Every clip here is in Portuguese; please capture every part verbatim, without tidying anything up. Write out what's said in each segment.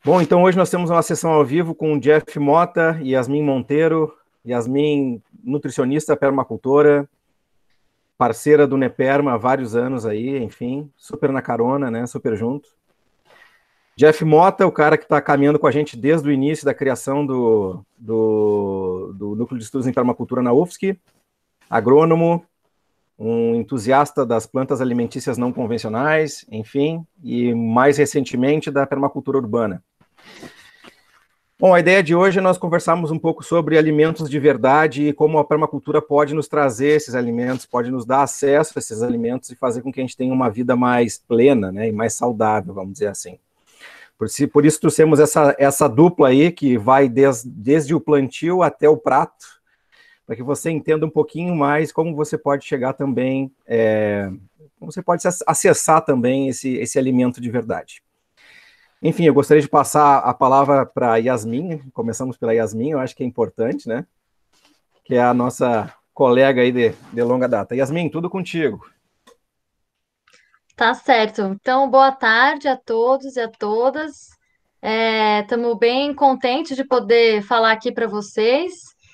Bom, então hoje nós temos uma sessão ao vivo com o Jeff Mota e Yasmin Monteiro. Yasmin, nutricionista, permacultora, parceira do Neperma há vários anos aí, enfim, super na carona, né, super junto. Jeff Mota, o cara que está caminhando com a gente desde o início da criação do, do, do Núcleo de Estudos em Permacultura na U F S C, agrônomo, um entusiasta das plantas alimentícias não convencionais, enfim, e mais recentemente da permacultura urbana. Bom, a ideia de hoje é nós conversarmos um pouco sobre alimentos de verdade e como a permacultura pode nos trazer esses alimentos, pode nos dar acesso a esses alimentos e fazer com que a gente tenha uma vida mais plena, né, e mais saudável, vamos dizer assim. Por, si, por isso trouxemos essa, essa dupla aí, que vai des, desde o plantio até o prato, para que você entenda um pouquinho mais como você pode chegar também, é, como você pode acessar também esse, esse alimento de verdade. Enfim, eu gostaria de passar a palavra para a Yasmin, começamos pela Yasmin, eu acho que é importante, né? Que é a nossa colega aí de, de longa data. Yasmin, tudo contigo. Tá certo. Então, boa tarde a todos e a todas. Estamos bem contentes de poder falar aqui para vocês.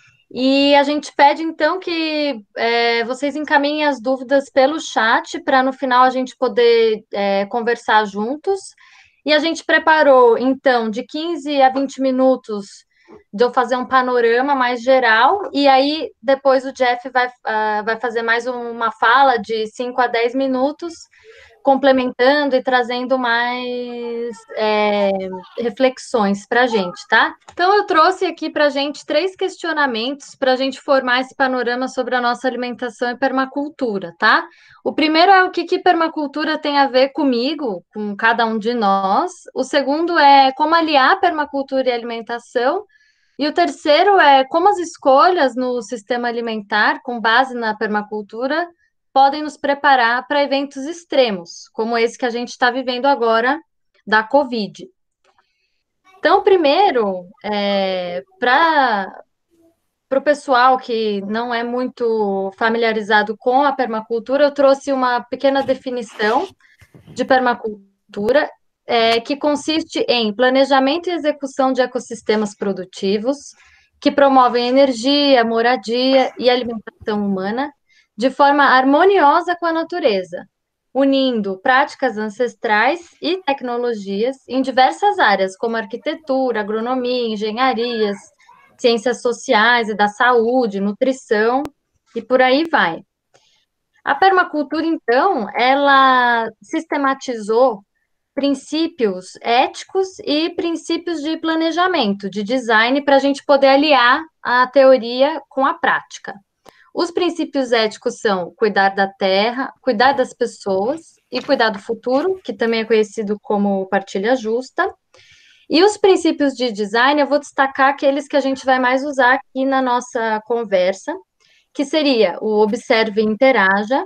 E a gente pede, então, que é, vocês encaminhem as dúvidas pelo chat para no final a gente poder é, conversar juntos. E a gente preparou, então, de quinze a vinte minutos de eu fazer um panorama mais geral, e aí depois o Jeff vai, uh, vai fazer mais uma fala de cinco a dez minutos complementando e trazendo mais é, reflexões para a gente, tá? Então, eu trouxe aqui para a gente três questionamentos para a gente formar esse panorama sobre a nossa alimentação e permacultura, tá? O primeiro é o que, que permacultura tem a ver comigo, com cada um de nós. O segundo é como aliar permacultura e alimentação. E o terceiro é como as escolhas no sistema alimentar, com base na permacultura, podem nos preparar para eventos extremos, como esse que a gente está vivendo agora da Covid. Então, primeiro, é, para para o pessoal que não é muito familiarizado com a permacultura, eu trouxe uma pequena definição de permacultura, é, que consiste em planejamento e execução de ecossistemas produtivos que promovem energia, moradia e alimentação humana de forma harmoniosa com a natureza, unindo práticas ancestrais e tecnologias em diversas áreas, como arquitetura, agronomia, engenharias, ciências sociais e da saúde, nutrição e por aí vai. A permacultura, então, ela sistematizou princípios éticos e princípios de planejamento, de design, para a gente poder aliar a teoria com a prática. Os princípios éticos são cuidar da terra, cuidar das pessoas e cuidar do futuro, que também é conhecido como partilha justa. E os princípios de design, eu vou destacar aqueles que a gente vai mais usar aqui na nossa conversa, que seria o observe e interaja,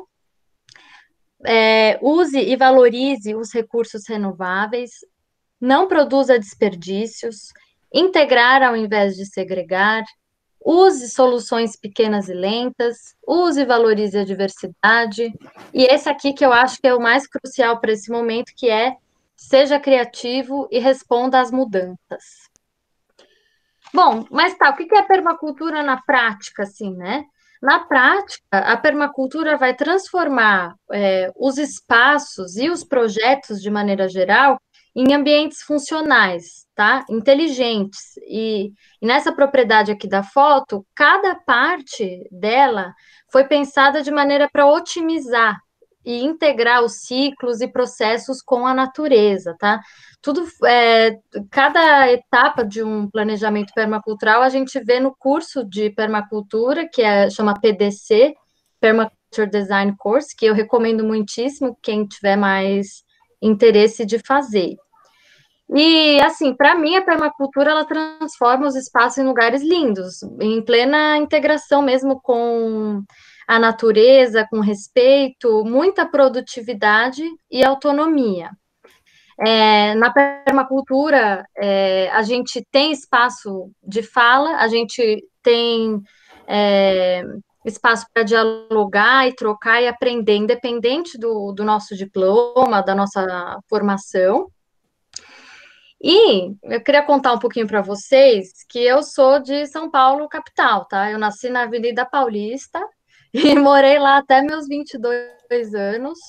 é, use e valorize os recursos renováveis, não produza desperdícios, integrar ao invés de segregar, use soluções pequenas e lentas, use e valorize a diversidade, e esse aqui que eu acho que é o mais crucial para esse momento, que é seja criativo e responda às mudanças. Bom, mas tá, o que é a permacultura na prática, assim, né? Na prática, a permacultura vai transformar é, os espaços e os projetos, de maneira geral, em ambientes funcionais, tá? Inteligentes. E, e nessa propriedade aqui da foto, cada parte dela foi pensada de maneira para otimizar e integrar os ciclos e processos com a natureza, tá? Tudo, é, cada etapa de um planejamento permacultural a gente vê no curso de permacultura, que é, chama P D C, Permaculture Design Course, que eu recomendo muitíssimo quem tiver mais interesse de fazer. E, assim, para mim, a permacultura, ela transforma os espaços em lugares lindos, em plena integração mesmo com a natureza, com respeito, muita produtividade e autonomia. É, na permacultura, é, a gente tem espaço de fala, a gente tem é, espaço para dialogar e trocar e aprender, independente do, do nosso diploma, da nossa formação. E eu queria contar um pouquinho para vocês que eu sou de São Paulo, capital, tá? Eu nasci na Avenida Paulista e morei lá até meus vinte e dois anos.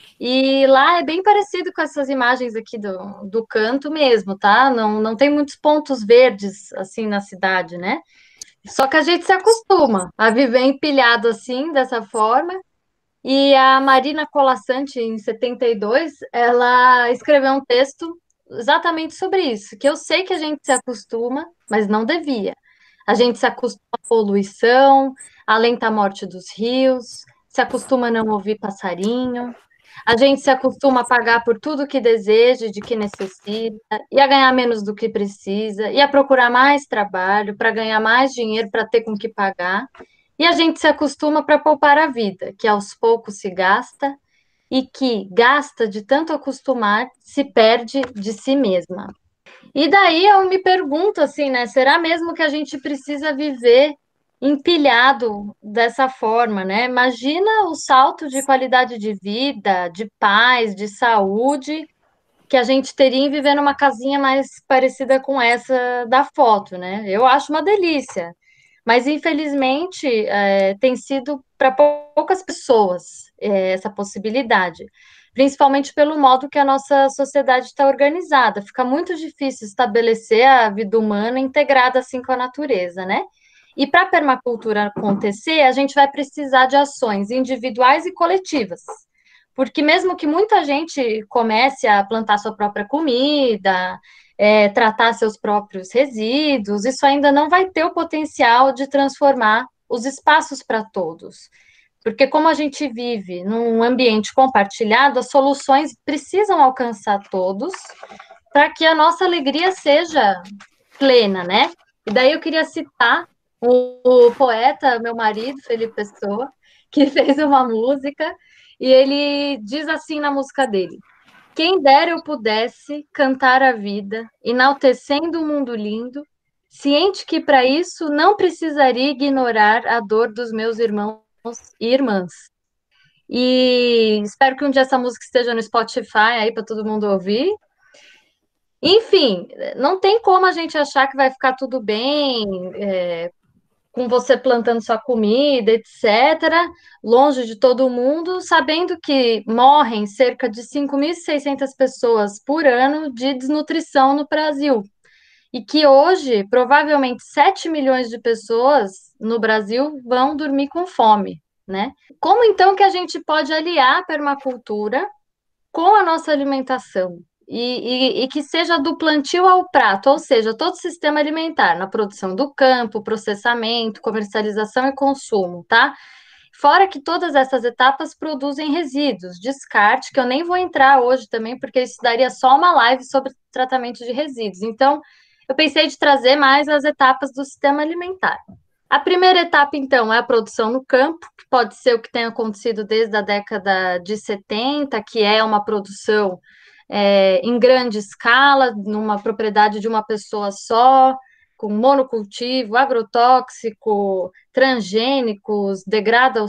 E lá é bem parecido com essas imagens aqui do, do canto mesmo, tá? Não, não tem muitos pontos verdes assim na cidade, né? Só que a gente se acostuma a viver empilhado assim, dessa forma. E a Marina Colasanti, em setenta e dois, ela escreveu um texto exatamente sobre isso, que eu sei que a gente se acostuma, mas não devia. A gente se acostuma à poluição, à lenta morte dos rios, se acostuma a não ouvir passarinho, a gente se acostuma a pagar por tudo que deseja, e de que necessita, e a ganhar menos do que precisa, e a procurar mais trabalho para ganhar mais dinheiro para ter com que pagar. E a gente se acostuma para poupar a vida, que aos poucos se gasta e que gasta de tanto acostumar, se perde de si mesma. E daí eu me pergunto assim, né? Será mesmo que a gente precisa viver empilhado dessa forma, né? Imagina o salto de qualidade de vida, de paz, de saúde que a gente teria em viver numa casinha mais parecida com essa da foto, né? Eu acho uma delícia. Mas, infelizmente, é, tem sido para poucas pessoas é, essa possibilidade, principalmente pelo modo que a nossa sociedade está organizada. Fica muito difícil estabelecer a vida humana integrada assim com a natureza, né? E para a permacultura acontecer, a gente vai precisar de ações individuais e coletivas. Porque mesmo que muita gente comece a plantar sua própria comida, é, tratar seus próprios resíduos, isso ainda não vai ter o potencial de transformar os espaços para todos. Porque como a gente vive num ambiente compartilhado, as soluções precisam alcançar todos para que a nossa alegria seja plena, né? E daí eu queria citar o, o poeta, meu marido, Felipe Pessoa, que fez uma música, e ele diz assim na música dele: quem dera eu pudesse cantar a vida, enaltecendo o mundo lindo, ciente que para isso não precisaria ignorar a dor dos meus irmãos e irmãs. E espero que um dia essa música esteja no Spotify aí para todo mundo ouvir. Enfim, não tem como a gente achar que vai ficar tudo bem, é, com você plantando sua comida, etcétera, longe de todo mundo, sabendo que morrem cerca de cinco mil e seiscentas pessoas por ano de desnutrição no Brasil. E que hoje, provavelmente, sete milhões de pessoas no Brasil vão dormir com fome, né? Como então que a gente pode aliar a permacultura com a nossa alimentação? E, e, e que seja do plantio ao prato, ou seja, todo o sistema alimentar, na produção do campo, processamento, comercialização e consumo, tá? Fora que todas essas etapas produzem resíduos, descarte, que eu nem vou entrar hoje também, porque isso daria só uma live sobre tratamento de resíduos. Então, eu pensei de trazer mais as etapas do sistema alimentar. A primeira etapa, então, é a produção no campo, que pode ser o que tem acontecido desde a década de setenta, que é uma produção é, em grande escala, numa propriedade de uma pessoa só, com monocultivo, agrotóxico, transgênicos, degrada o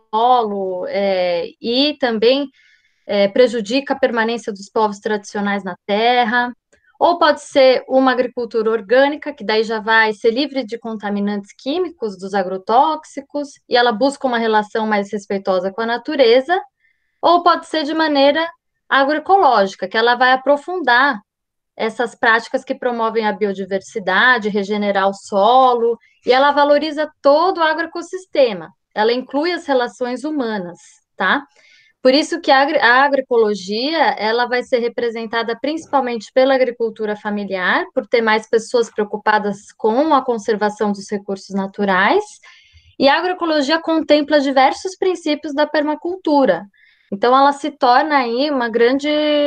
solo é, e também é, prejudica a permanência dos povos tradicionais na terra. Ou pode ser uma agricultura orgânica, que daí já vai ser livre de contaminantes químicos dos agrotóxicos, e ela busca uma relação mais respeitosa com a natureza. Ou pode ser de maneira agroecológica, que ela vai aprofundar essas práticas que promovem a biodiversidade, regenerar o solo, e ela valoriza todo o agroecossistema. Ela inclui as relações humanas, tá? Por isso que a, agri a agroecologia, ela vai ser representada principalmente pela agricultura familiar, por ter mais pessoas preocupadas com a conservação dos recursos naturais, e a agroecologia contempla diversos princípios da permacultura. Então, ela se torna aí uma grande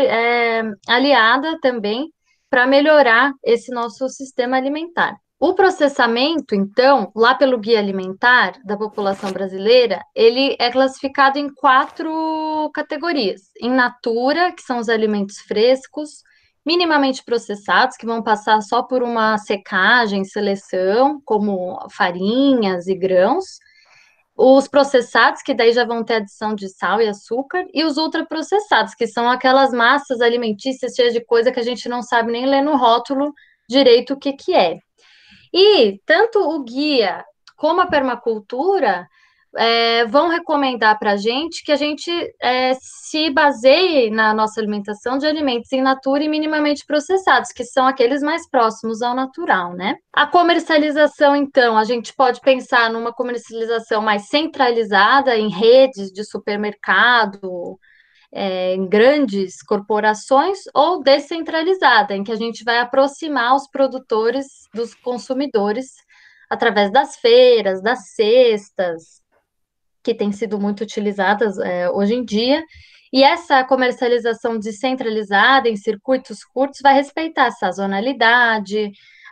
é, aliada também para melhorar esse nosso sistema alimentar. O processamento, então, lá pelo Guia Alimentar da população brasileira, ele é classificado em quatro categorias: in natura, que são os alimentos frescos, minimamente processados, que vão passar só por uma secagem, seleção, como farinhas e grãos, os processados, que daí já vão ter adição de sal e açúcar, e os ultraprocessados, que são aquelas massas alimentícias cheias de coisa que a gente não sabe nem ler no rótulo direito o que que é. E tanto o guia como a permacultura é, vão recomendar para a gente que a gente é, se baseie na nossa alimentação de alimentos in natura e minimamente processados, que são aqueles mais próximos ao natural, né? A comercialização, então, a gente pode pensar numa comercialização mais centralizada em redes de supermercado, é, em grandes corporações, ou descentralizada, em que a gente vai aproximar os produtores dos consumidores através das feiras, das cestas, que têm sido muito utilizadas é, hoje em dia. E essa comercialização descentralizada em circuitos curtos vai respeitar a sazonalidade,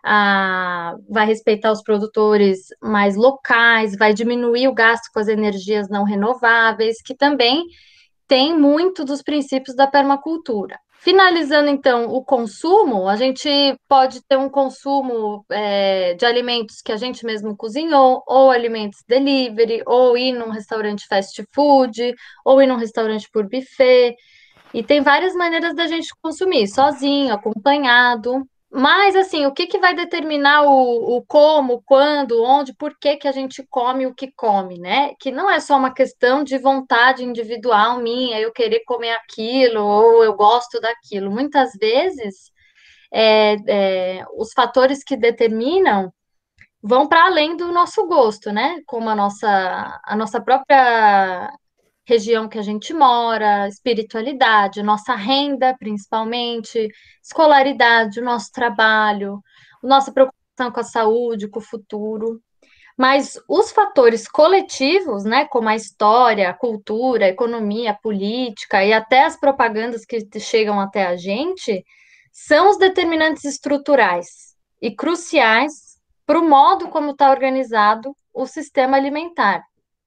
a, vai respeitar os produtores mais locais, vai diminuir o gasto com as energias não renováveis, que também tem muito dos princípios da permacultura. Finalizando, então, o consumo, a gente pode ter um consumo é, de alimentos que a gente mesmo cozinhou, ou alimentos delivery, ou ir num restaurante fast food, ou ir num restaurante por buffet. E tem várias maneiras da gente consumir, sozinho, acompanhado. Mas, assim, o que que vai determinar o, o como, quando, onde, por que que a gente come o que come, né? Que não é só uma questão de vontade individual minha, eu querer comer aquilo, ou eu gosto daquilo. Muitas vezes, é, é, os fatores que determinam vão para além do nosso gosto, né? Como a nossa, a nossa própria região que a gente mora, espiritualidade, nossa renda, principalmente, escolaridade, o nosso trabalho, nossa preocupação com a saúde, com o futuro. Mas os fatores coletivos, né, como a história, a cultura, a economia, a política e até as propagandas que chegam até a gente, são os determinantes estruturais e cruciais para o modo como está organizado o sistema alimentar.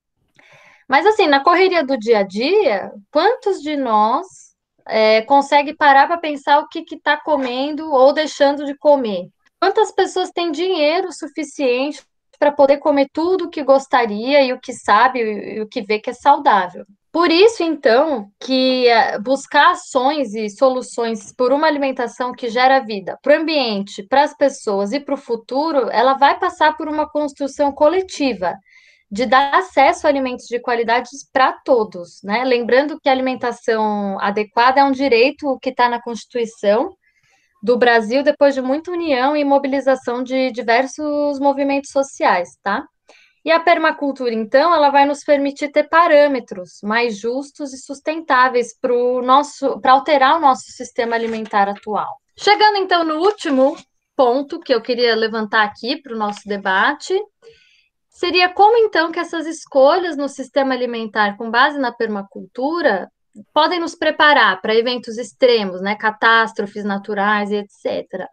Mas assim, na correria do dia a dia, quantos de nós é, consegue parar para pensar o que está comendo ou deixando de comer? Quantas pessoas têm dinheiro suficiente para poder comer tudo o que gostaria e o que sabe e o que vê que é saudável? Por isso, então, que é, buscar ações e soluções por uma alimentação que gera vida para o ambiente, para as pessoas e para o futuro, ela vai passar por uma construção coletiva de dar acesso a alimentos de qualidade para todos, né? Lembrando que a alimentação adequada é um direito que está na Constituição do Brasil depois de muita união e mobilização de diversos movimentos sociais, tá? E a permacultura, então, ela vai nos permitir ter parâmetros mais justos e sustentáveis para o nosso, para alterar o nosso sistema alimentar atual. Chegando então no último ponto que eu queria levantar aqui para o nosso debate, seria como então que essas escolhas no sistema alimentar com base na permacultura podem nos preparar para eventos extremos, né, catástrofes naturais e etcétera.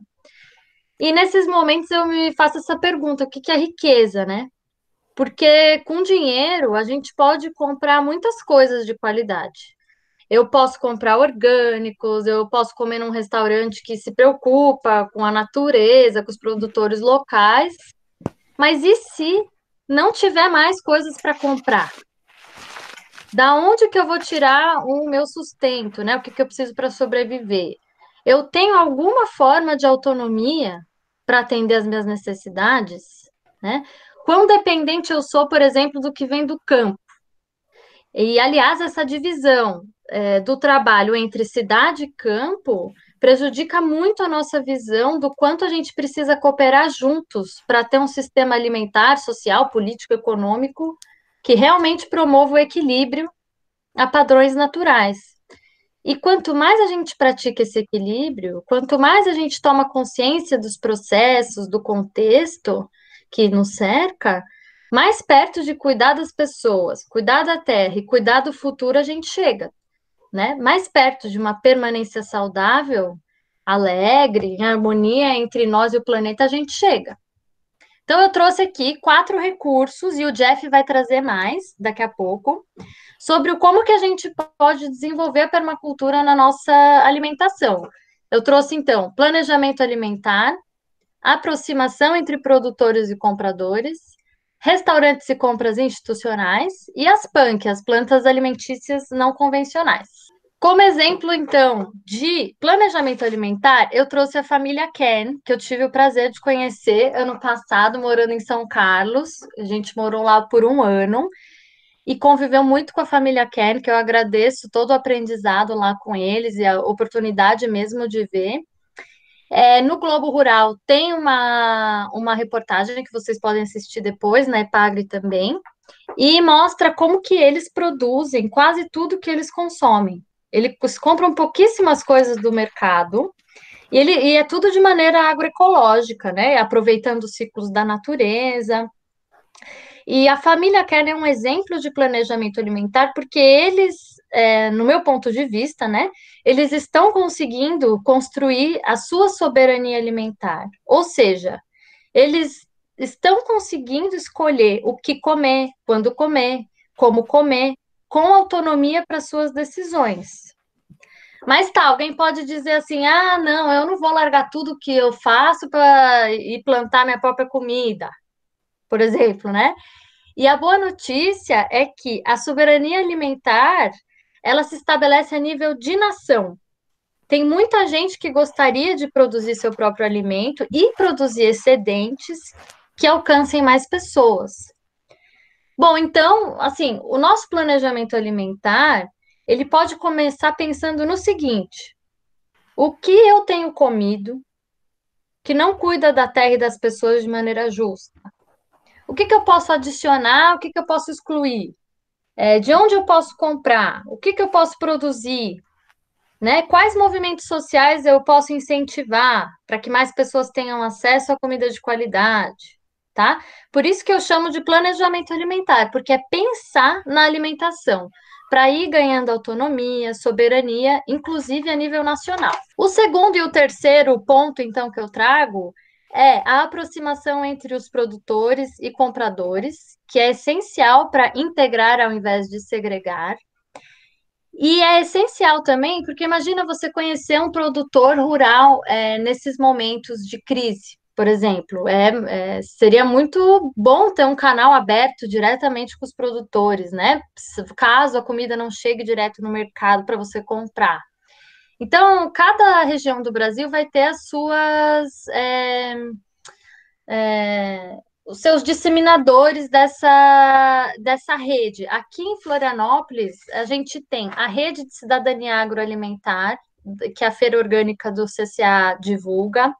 E nesses momentos eu me faço essa pergunta, o que que é riqueza, né? Porque com dinheiro a gente pode comprar muitas coisas de qualidade. Eu posso comprar orgânicos, eu posso comer num restaurante que se preocupa com a natureza, com os produtores locais, mas e se não tiver mais coisas para comprar? Da onde que eu vou tirar o meu sustento, né? O que que eu preciso para sobreviver? Eu tenho alguma forma de autonomia para atender as minhas necessidades, né? Quão dependente eu sou, por exemplo, do que vem do campo? E, aliás, essa divisão é, do trabalho entre cidade e campo prejudica muito a nossa visão do quanto a gente precisa cooperar juntos para ter um sistema alimentar, social, político, econômico que realmente promova o equilíbrio a padrões naturais. E quanto mais a gente pratica esse equilíbrio, quanto mais a gente toma consciência dos processos, do contexto que nos cerca, mais perto de cuidar das pessoas, cuidar da terra e cuidar do futuro a gente chega, né? Mais perto de uma permanência saudável, alegre, em harmonia entre nós e o planeta a gente chega. Então eu trouxe aqui quatro recursos e o Jeff vai trazer mais daqui a pouco sobre o como que a gente pode desenvolver a permacultura na nossa alimentação. Eu trouxe então planejamento alimentar, aproximação entre produtores e compradores, restaurantes e compras institucionais, e as P A N C, as plantas alimentícias não convencionais. Como exemplo, então, de planejamento alimentar, eu trouxe a família Ken, que eu tive o prazer de conhecer ano passado, morando em São Carlos. A gente morou lá por um ano e conviveu muito com a família Ken, que eu agradeço todo o aprendizado lá com eles e a oportunidade mesmo de ver. É, no Globo Rural tem uma, uma reportagem que vocês podem assistir depois, na Epagre também, e mostra como que eles produzem quase tudo que eles consomem. Eles compram pouquíssimas coisas do mercado, e, ele, e é tudo de maneira agroecológica, né? Aproveitando os ciclos da natureza. E a família Keller é um exemplo de planejamento alimentar, porque eles, é, no meu ponto de vista, né, eles estão conseguindo construir a sua soberania alimentar. Ou seja, eles estão conseguindo escolher o que comer, quando comer, como comer, com autonomia para suas decisões. Mas tá, alguém pode dizer assim: ah, não, eu não vou largar tudo que eu faço para ir plantar minha própria comida, por exemplo, né? E a boa notícia é que a soberania alimentar, ela se estabelece a nível de nação. Tem muita gente que gostaria de produzir seu próprio alimento e produzir excedentes que alcancem mais pessoas. Bom, então, assim, o nosso planejamento alimentar, ele pode começar pensando no seguinte: o que eu tenho comido que não cuida da terra e das pessoas de maneira justa? O que que eu posso adicionar? O que que eu posso excluir? É, de onde eu posso comprar? O que que eu posso produzir? Né? Quais movimentos sociais eu posso incentivar para que mais pessoas tenham acesso à comida de qualidade? Tá? Por isso que eu chamo de planejamento alimentar, porque é pensar na alimentação, para ir ganhando autonomia, soberania, inclusive a nível nacional. O segundo e o terceiro ponto, então, que eu trago é a aproximação entre os produtores e compradores, que é essencial para integrar ao invés de segregar. E é essencial também, porque imagina você conhecer um produtor rural é, nesses momentos de crise, por exemplo. É, é, seria muito bom ter um canal aberto diretamente com os produtores, né? Caso a comida não chegue direto no mercado para você comprar. Então, cada região do Brasil vai ter as suas. É, é, os seus disseminadores dessa, dessa rede. Aqui em Florianópolis, a gente tem a Rede de Cidadania Agroalimentar, que a Feira Orgânica do C C A divulga,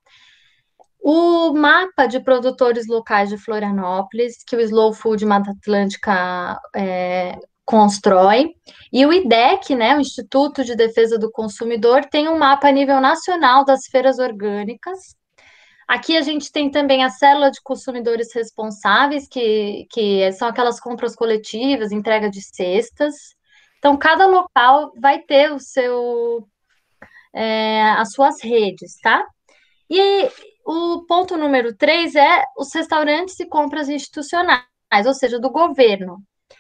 o mapa de produtores locais de Florianópolis, que o Slow Food Mata Atlântica é, constrói, e o I D E C, né, o Instituto de Defesa do Consumidor, tem um mapa a nível nacional das feiras orgânicas. Aqui a gente tem também a célula de consumidores responsáveis, que, que são aquelas compras coletivas, entrega de cestas. Então, cada local vai ter o seu, é, as suas redes, tá? E o ponto número três é os restaurantes e compras institucionais, ou seja, do governo.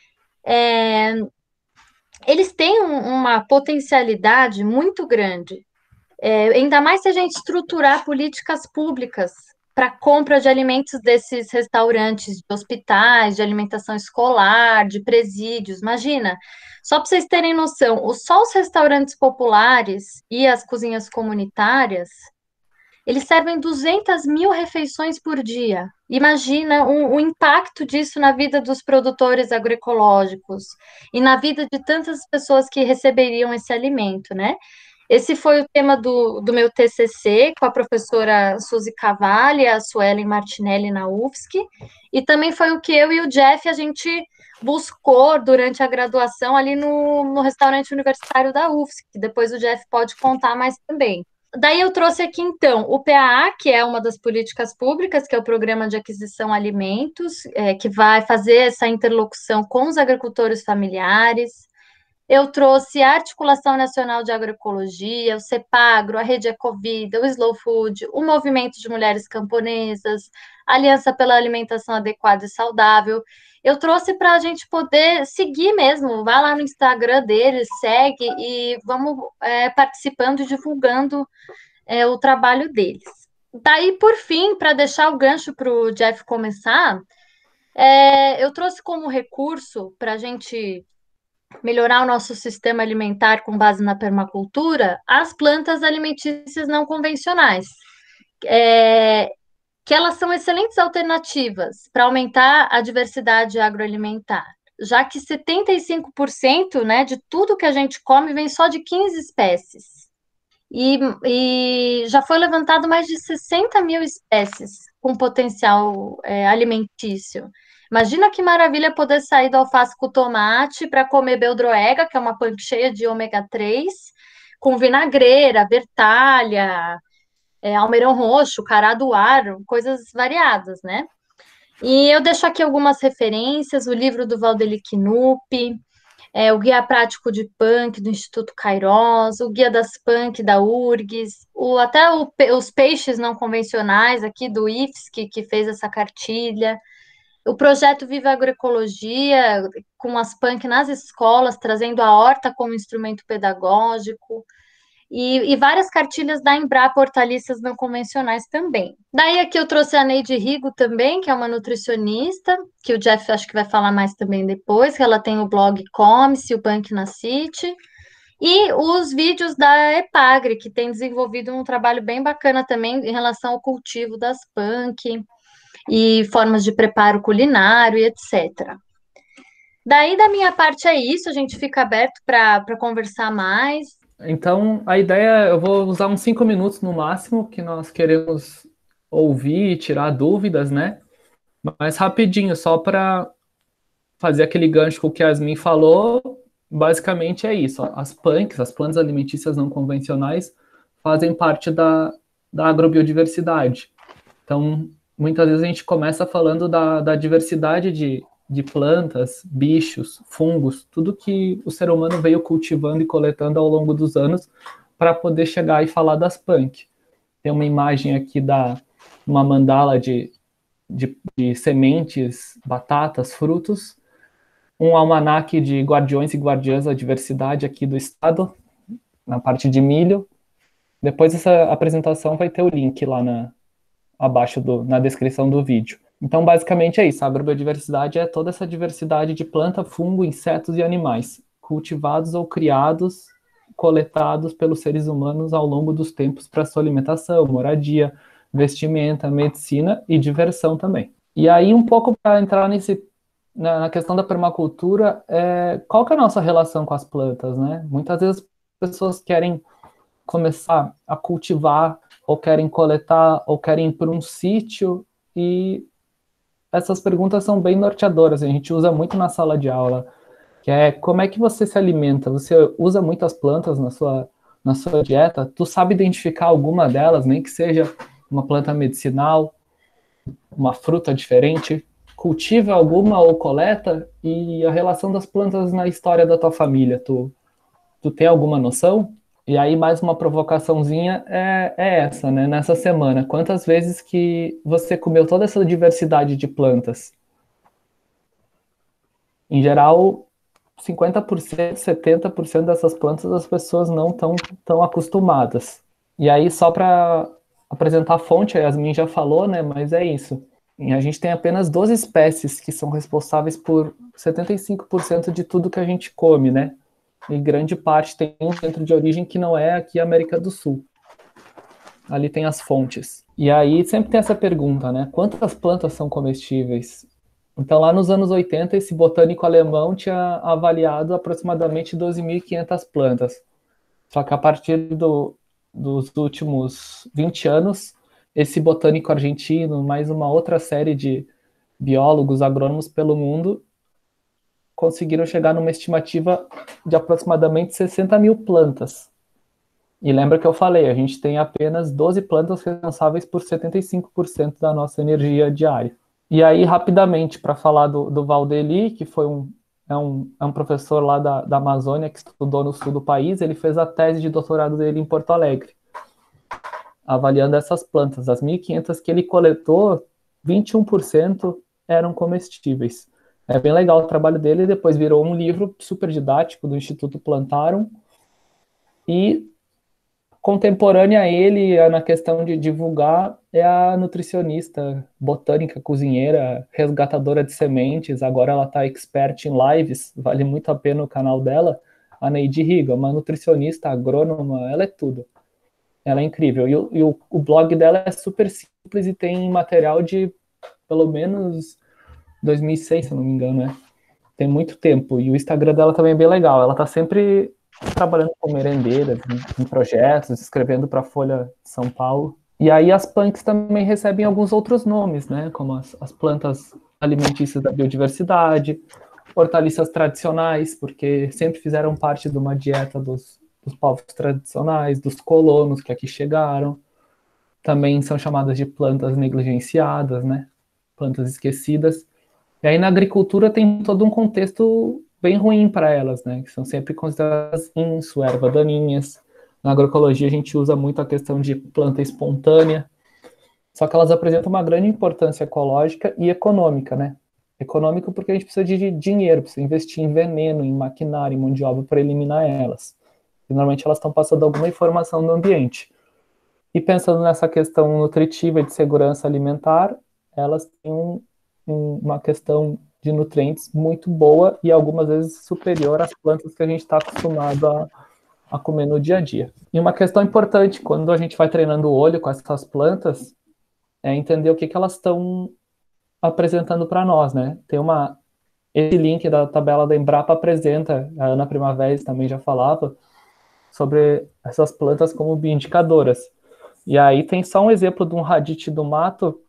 É, eles têm um, uma potencialidade muito grande. É, ainda mais se a gente estruturar políticas públicas para compra de alimentos desses restaurantes, de hospitais, de alimentação escolar, de presídios. Imagina, só para vocês terem noção, só os restaurantes populares e as cozinhas comunitárias, eles servem duzentas mil refeições por dia. Imagina o, o impacto disso na vida dos produtores agroecológicos e na vida de tantas pessoas que receberiam esse alimento, né? Esse foi o tema do, do meu T C C com a professora Suzy Cavalli e a Suelen Martinelli na U F S C, e também foi o que eu e o Jeff a gente buscou durante a graduação ali no, no restaurante universitário da U F S C, que depois o Jeff pode contar mais também. Daí eu trouxe aqui, então, o P A A, que é uma das políticas públicas, que é o Programa de Aquisição Alimentos, é, que vai fazer essa interlocução com os agricultores familiares. Eu trouxe a Articulação Nacional de Agroecologia, o CEPAGRO, a Rede Ecovida, o Slow Food, o Movimento de Mulheres Camponesas, a Aliança pela Alimentação Adequada e Saudável. Eu trouxe para a gente poder seguir mesmo, vai lá no Instagram deles, segue e vamos é, participando e divulgando é, o trabalho deles. Daí, por fim, para deixar o gancho para o Jeff começar, É, eu trouxe como recurso para a gente melhorar o nosso sistema alimentar com base na permacultura as plantas alimentícias não convencionais, é, que elas são excelentes alternativas para aumentar a diversidade agroalimentar, já que setenta e cinco por cento, né, de tudo que a gente come vem só de quinze espécies. E, e já foi levantado mais de sessenta mil espécies com potencial é, alimentício. Imagina que maravilha poder sair do alface com tomate para comer beldroega, que é uma punk cheia de ômega três, com vinagreira, bertalha, é, almeirão roxo, cará do ar, coisas variadas, né? E eu deixo aqui algumas referências, o livro do Valdeli Knupp, é, o Guia Prático de Punk do Instituto Cairós, o Guia das Punk da URGS, o, até o, os peixes não convencionais aqui do I F S C, que fez essa cartilha, o projeto Viva Agroecologia, com as punk nas escolas, trazendo a horta como instrumento pedagógico, e, e várias cartilhas da Embrapa Hortaliças Não Convencionais também. Daí aqui eu trouxe a Neide Rigo também, que é uma nutricionista, que o Jeff acho que vai falar mais também depois, que ela tem o blog Come-se, o Punk na City, e os vídeos da Epagre, que tem desenvolvido um trabalho bem bacana também em relação ao cultivo das punk e formas de preparo culinário e etcétera. Daí, da minha parte, é isso. A gente fica aberto para conversar mais. Então, a ideia, eu vou usar uns cinco minutos no máximo, que nós queremos ouvir e tirar dúvidas, né? Mas rapidinho, só para fazer aquele gancho com o que a Yasmin falou, basicamente é isso. Ó, as punks, as plantas alimentícias não convencionais, fazem parte da, da agrobiodiversidade. Então, muitas vezes a gente começa falando da, da diversidade de, de plantas, bichos, fungos, tudo que o ser humano veio cultivando e coletando ao longo dos anos para poder chegar e falar das punk. Tem uma imagem aqui da uma mandala de, de, de sementes, batatas, frutos, um almanaque de guardiões e guardiãs da diversidade aqui do estado, na parte de milho. Depois dessa apresentação vai ter o link lá na, abaixo do, na descrição do vídeo. Então, basicamente é isso. A agrobiodiversidade é toda essa diversidade de planta, fungo, insetos e animais, cultivados ou criados, coletados pelos seres humanos ao longo dos tempos para sua alimentação, moradia, vestimenta, medicina e diversão também. E aí, um pouco para entrar nesse, na, na questão da permacultura, é, qual que é a nossa relação com as plantas, né? Muitas vezes as pessoas querem começar a cultivar, ou querem coletar, ou querem ir para um sítio, e essas perguntas são bem norteadoras, a gente usa muito na sala de aula, que é como é que você se alimenta? Você usa muitas plantas na sua, na sua dieta? Tu sabe identificar alguma delas, nem que seja uma planta medicinal, uma fruta diferente? Cultiva alguma ou coleta? E a relação das plantas na história da tua família, tu, tu tem alguma noção? E aí, mais uma provocaçãozinha é, é essa, né? Nessa semana, quantas vezes que você comeu toda essa diversidade de plantas? Em geral, cinquenta por cento, setenta por cento dessas plantas as pessoas não estão tão acostumadas. E aí, só para apresentar a fonte, a Yasmin já falou, né? Mas é isso. E a gente tem apenas doze espécies que são responsáveis por setenta e cinco por cento de tudo que a gente come, né? E grande parte tem um centro de origem que não é aqui a América do Sul. Ali tem as fontes. E aí sempre tem essa pergunta, né? Quantas plantas são comestíveis? Então lá nos anos oitenta, esse botânico alemão tinha avaliado aproximadamente doze mil e quinhentas plantas. Só que a partir do, dos últimos vinte anos, esse botânico argentino, mais uma outra série de biólogos, agrônomos pelo mundo, conseguiram chegar numa estimativa de aproximadamente sessenta mil plantas. E lembra que eu falei, a gente tem apenas doze plantas responsáveis por setenta e cinco por cento da nossa energia diária. E aí, rapidamente, para falar do, do Valdeli, que foi um, é, um, é um professor lá da, da Amazônia, que estudou no sul do país, ele fez a tese de doutorado dele em Porto Alegre, avaliando essas plantas. Das mil e quinhentas que ele coletou, vinte e um por cento eram comestíveis. É bem legal o trabalho dele, depois virou um livro super didático do Instituto Plantarum, e contemporânea a ele na questão de divulgar é a nutricionista, botânica, cozinheira, resgatadora de sementes. Agora ela está expert em lives, vale muito a pena o canal dela. A Neide Riga, uma nutricionista, agrônoma, ela é tudo. Ela é incrível. E, o, e o, o blog dela é super simples e tem material de pelo menos dois mil e seis, se eu não me engano, né? Tem muito tempo. E o Instagram dela também é bem legal. Ela está sempre trabalhando com merendeiras, em, em projetos, escrevendo para a Folha de São Paulo. E aí as punks também recebem alguns outros nomes, né? Como as, as plantas alimentícias da biodiversidade, hortaliças tradicionais, porque sempre fizeram parte de uma dieta dos, dos povos tradicionais, dos colonos que aqui chegaram. Também são chamadas de plantas negligenciadas, né? Plantas esquecidas. E aí na agricultura tem todo um contexto bem ruim para elas, né? Que são sempre consideradas inso, erva daninhas. Na agroecologia a gente usa muito a questão de planta espontânea. Só que elas apresentam uma grande importância ecológica e econômica, né? Econômico porque a gente precisa de dinheiro, precisa investir em veneno, em maquinário, em mão de obra para eliminar elas. E normalmente elas estão passando alguma informação no ambiente. E pensando nessa questão nutritiva e de segurança alimentar, elas têm um, um, uma questão de nutrientes muito boa e algumas vezes superior às plantas que a gente está acostumado a, a comer no dia a dia. E uma questão importante, quando a gente vai treinando o olho com essas plantas, é entender o que, que elas estão apresentando para nós, né? Tem uma... Esse link da tabela da Embrapa apresenta, a Ana Primavera também já falava, sobre essas plantas como bioindicadoras. E aí tem só um exemplo de um radite do mato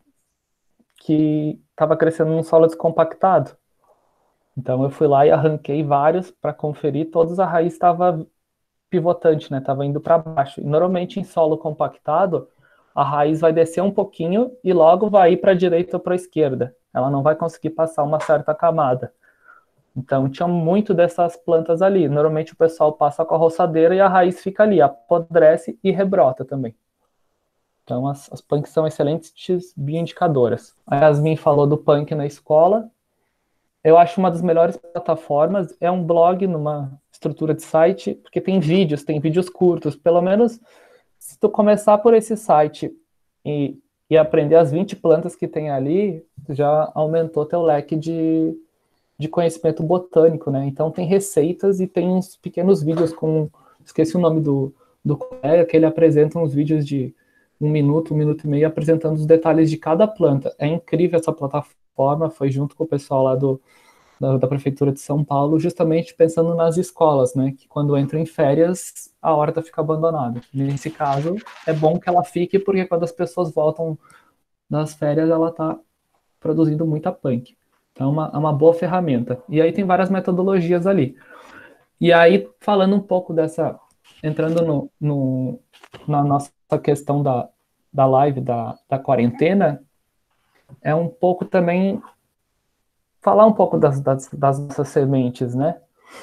que estava crescendo num solo descompactado. Então eu fui lá e arranquei vários para conferir, todos a raiz estava pivotante, né? Estava indo para baixo. E normalmente em solo compactado, a raiz vai descer um pouquinho e logo vai ir para a direita ou para a esquerda. Ela não vai conseguir passar uma certa camada. Então tinha muito dessas plantas ali. Normalmente o pessoal passa com a roçadeira e a raiz fica ali, apodrece e rebrota também. Então as, as punks são excelentes bioindicadoras. A Yasmin falou do punk na escola. Eu acho uma das melhores plataformas. É um blog numa estrutura de site, porque tem vídeos, tem vídeos curtos. Pelo menos se tu começar por esse site e, e aprender as vinte plantas que tem ali, já aumentou teu leque de, de conhecimento botânico, né? Então tem receitas e tem uns pequenos vídeos com... Esqueci o nome do, do colega, que ele apresenta uns vídeos de um minuto, um minuto e meio, apresentando os detalhes de cada planta. É incrível essa plataforma, foi junto com o pessoal lá do, da, da Prefeitura de São Paulo, justamente pensando nas escolas, né? Que quando entram em férias, a horta fica abandonada. Nesse caso, é bom que ela fique, porque quando as pessoas voltam das férias, ela está produzindo muita punk. Então, é uma, é uma boa ferramenta. E aí tem várias metodologias ali. E aí, falando um pouco dessa... Entrando no, no, na nossa questão da, da live, da, da quarentena, é um pouco também falar um pouco das, das, das nossas sementes, né?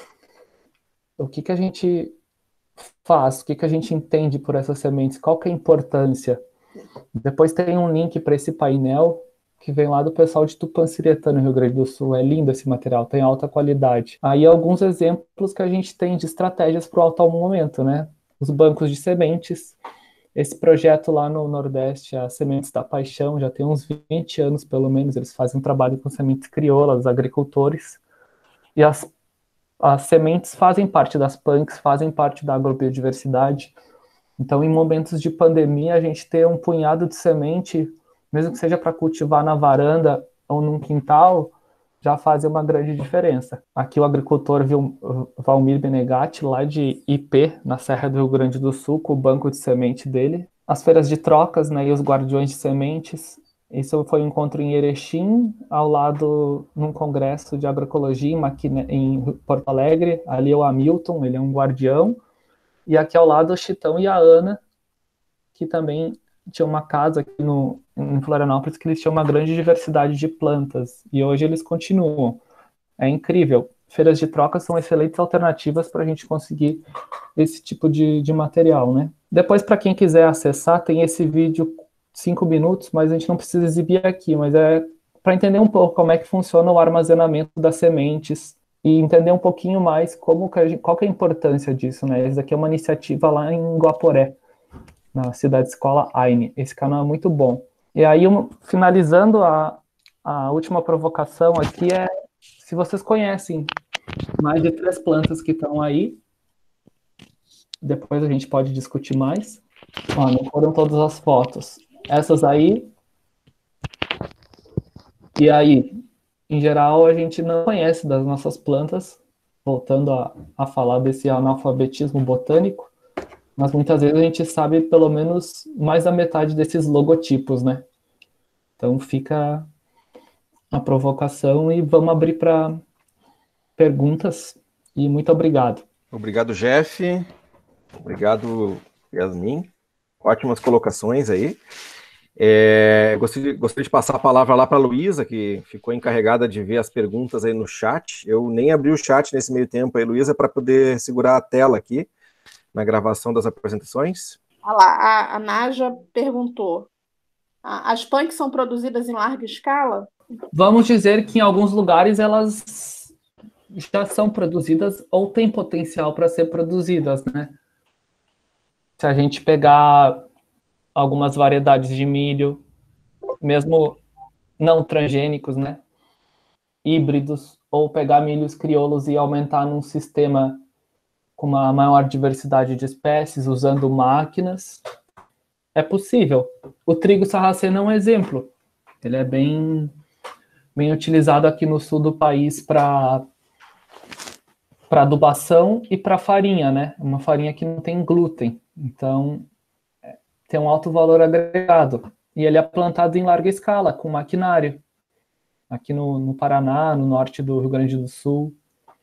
O que, que a gente faz, o que, que a gente entende por essas sementes, qual que é a importância. Depois tem um link para esse painel que vem lá do pessoal de Tupanciretã, no Rio Grande do Sul. É lindo esse material, tem alta qualidade. Aí alguns exemplos que a gente tem de estratégias para o atual momento, né? Os bancos de sementes. Esse projeto lá no Nordeste, a Sementes da Paixão, já tem uns vinte anos, pelo menos, eles fazem um trabalho com sementes crioulas, agricultores, e as, as sementes fazem parte das punks, fazem parte da agrobiodiversidade. Então, em momentos de pandemia, a gente ter um punhado de semente, mesmo que seja para cultivar na varanda ou num quintal, já faz uma grande diferença. Aqui o agricultor viu Valmir Benegatti, lá de I P, na Serra do Rio Grande do Sul, com o banco de semente dele. As feiras de trocas, né, e os guardiões de sementes. Isso foi um encontro em Erechim, ao lado, num congresso de agroecologia em, Maquine, em Porto Alegre. Ali é o Hamilton, ele é um guardião. E aqui ao lado o Chitão e a Ana, que também tinha uma casa aqui no, em Florianópolis que eles tinham uma grande diversidade de plantas, e hoje eles continuam. É incrível. Feiras de troca são excelentes alternativas para a gente conseguir esse tipo de, de material, né? Depois, para quem quiser acessar, tem esse vídeo, cinco minutos, mas a gente não precisa exibir aqui, mas é para entender um pouco como é que funciona o armazenamento das sementes e entender um pouquinho mais como que a gente, qual que é a importância disso, né? Isso aqui é uma iniciativa lá em Guaporé, na cidade escola Aine. Esse canal é muito bom. E aí, um, finalizando, a, a última provocação aqui é se vocês conhecem mais de três plantas que estão aí. Depois a gente pode discutir mais. Ó, não foram todas as fotos. Essas aí. E aí, em geral, a gente não conhece das nossas plantas, voltando a, a falar desse analfabetismo botânico, mas muitas vezes a gente sabe pelo menos mais da metade desses logotipos, né? Então fica a provocação e vamos abrir para perguntas. E muito obrigado. Obrigado, Jeff. Obrigado, Yasmin. Ótimas colocações aí. É, gostaria, gostaria de passar a palavra lá para a Luísa, que ficou encarregada de ver as perguntas aí no chat. Eu nem abri o chat nesse meio tempo aí, Luísa, para poder segurar a tela aqui na gravação das apresentações. Olha lá, a, a Naja perguntou: as punks são produzidas em larga escala? Vamos dizer que em alguns lugares elas já são produzidas ou têm potencial para ser produzidas, né? Se a gente pegar algumas variedades de milho, mesmo não transgênicos, né? Híbridos, ou pegar milhos crioulos e aumentar num sistema com uma maior diversidade de espécies, usando máquinas, é possível. O trigo sarraceno é um exemplo. Ele é bem, bem utilizado aqui no sul do país para para adubação e para farinha, né? Uma farinha que não tem glúten. Então, tem um alto valor agregado. E ele é plantado em larga escala, com maquinário. Aqui no, no Paraná, no norte do Rio Grande do Sul.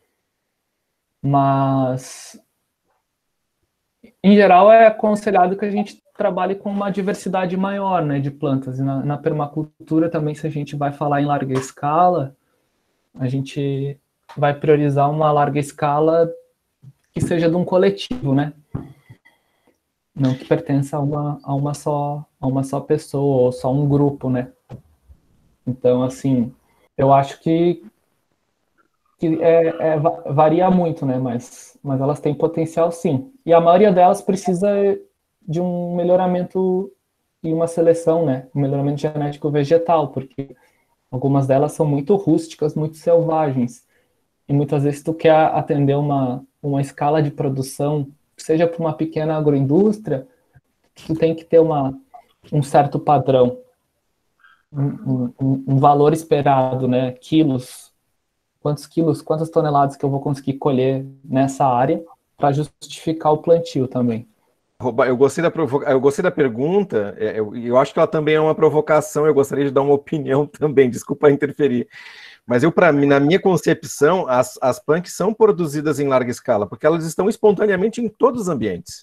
Mas, em geral, é aconselhado que a gente trabalhe com uma diversidade maior, né, de plantas. E na, na permacultura também, se a gente vai falar em larga escala, a gente vai priorizar uma larga escala que seja de um coletivo, né? Não que pertença a uma, a uma, só, a uma só pessoa ou só um grupo, né? Então, assim, eu acho que, que é, é, varia muito, né? Mas, mas elas têm potencial, sim. E a maioria delas precisa de um melhoramento e uma seleção, né? Um melhoramento genético vegetal, porque algumas delas são muito rústicas, muito selvagens. E muitas vezes tu quer atender uma, uma escala de produção, seja para uma pequena agroindústria, tu tem que ter uma, um certo padrão, um, um, um valor esperado, né? Quilos, quantos quilos, quantas toneladas que eu vou conseguir colher nessa área para justificar o plantio também. Eu gostei da, provoca... eu gostei da pergunta, eu, eu acho que ela também é uma provocação, eu gostaria de dar uma opinião também, desculpa interferir. Mas eu, para mim, na minha concepção, as, as punks são produzidas em larga escala, porque elas estão espontaneamente em todos os ambientes.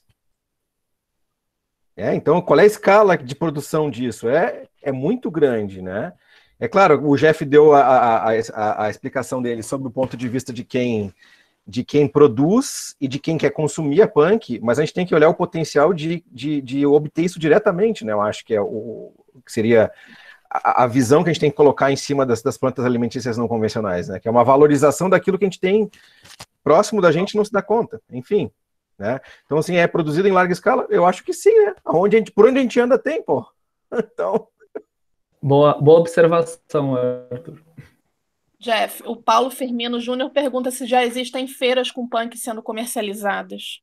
É, então, qual é a escala de produção disso? É, é muito grande, né? É claro, o Jeff deu a, a, a, a explicação dele sobre o ponto de vista de quem, de quem produz e de quem quer consumir a punk, mas a gente tem que olhar o potencial de, de, de obter isso diretamente, né? Eu acho que é o que seria a, a visão que a gente tem que colocar em cima das, das plantas alimentícias não convencionais, né? Que é uma valorização daquilo que a gente tem próximo da gente e não se dá conta, enfim. Né? Então, assim, é produzido em larga escala? Eu acho que sim, né? Onde a gente, por onde a gente anda tem, pô. Então... Boa, boa observação, Arthur. Jeff, o Paulo Firmino Júnior pergunta se já existem feiras com punk sendo comercializadas.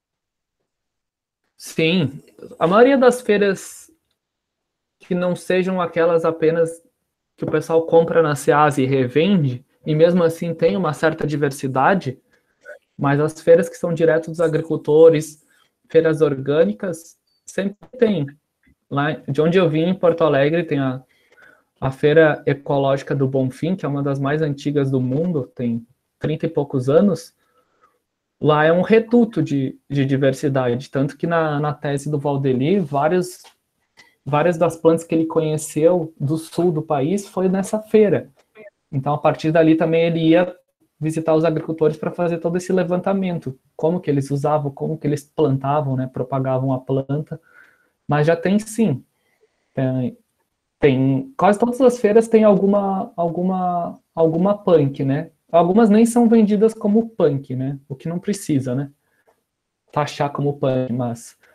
Sim, a maioria das feiras que não sejam aquelas apenas que o pessoal compra na Ceasa e revende, e mesmo assim tem uma certa diversidade, mas as feiras que são direto dos agricultores, feiras orgânicas, sempre tem. Lá de onde eu vim, em Porto Alegre, tem a, a Feira Ecológica do Bonfim, que é uma das mais antigas do mundo, tem trinta e poucos anos. Lá é um reduto de, de diversidade, tanto que na, na tese do Valdeli, vários, várias das plantas que ele conheceu do sul do país foi nessa feira. Então, a partir dali também ele ia visitar os agricultores para fazer todo esse levantamento, como que eles usavam, como que eles plantavam, né, propagavam a planta, mas já tem sim, tem, tem quase todas as feiras tem alguma, alguma, alguma punk, né, algumas nem são vendidas como punk, né, o que não precisa, né, taxar como punk, mas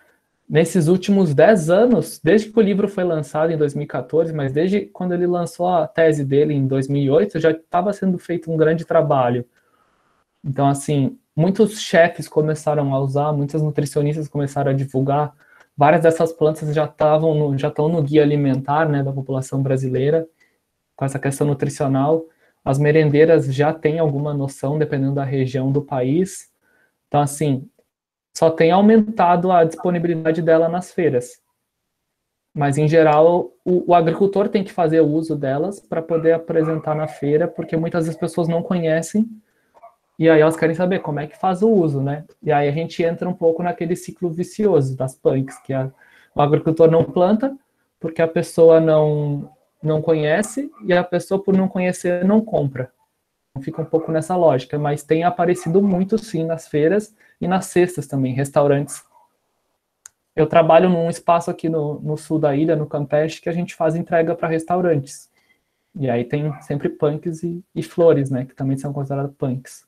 nesses últimos dez anos, desde que o livro foi lançado em dois mil e quatorze, mas desde quando ele lançou a tese dele em dois mil e oito, já estava sendo feito um grande trabalho. Então, assim, muitos chefes começaram a usar, muitas nutricionistas começaram a divulgar, várias dessas plantas já estavam no, já estão no guia alimentar, né, da população brasileira, com essa questão nutricional. As merendeiras já têm alguma noção, dependendo da região do país. Então, assim, só tem aumentado a disponibilidade dela nas feiras. Mas, em geral, o, o agricultor tem que fazer uso delas para poder apresentar na feira, porque muitas das pessoas não conhecem, e aí elas querem saber como é que faz o uso, né? E aí a gente entra um pouco naquele ciclo vicioso das punks, que a, o agricultor não planta, porque a pessoa não, não conhece, e a pessoa, por não conhecer, não compra. Fica um pouco nessa lógica, mas tem aparecido muito, sim, nas feiras e nas cestas também, restaurantes. Eu trabalho num espaço aqui no, no sul da ilha, no Campeche, que a gente faz entrega para restaurantes. E aí tem sempre punks e, e flores, né, que também são consideradas punks.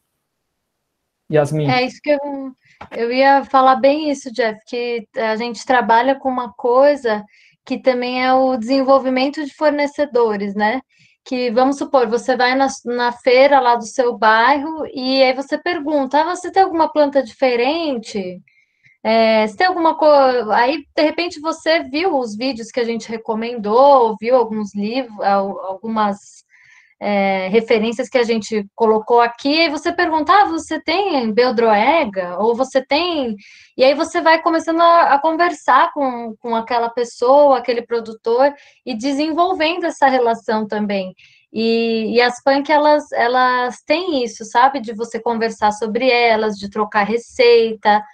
Yasmin. É isso que eu, eu ia falar bem isso, Jeff, que a gente trabalha com uma coisa que também é o desenvolvimento de fornecedores, né? Que, vamos supor, você vai na, na feira lá do seu bairro e aí você pergunta, ah, você tem alguma planta diferente? É, se tem alguma coisa... Aí, de repente, você viu os vídeos que a gente recomendou, viu alguns livros, al- algumas é, referências que a gente colocou aqui, e você pergunta, ah, você tem beldroega? Ou você tem... E aí você vai começando a, a conversar com, com aquela pessoa, aquele produtor, e desenvolvendo essa relação também. E, e as punk, elas, elas têm isso, sabe? De você conversar sobre elas, de trocar receita,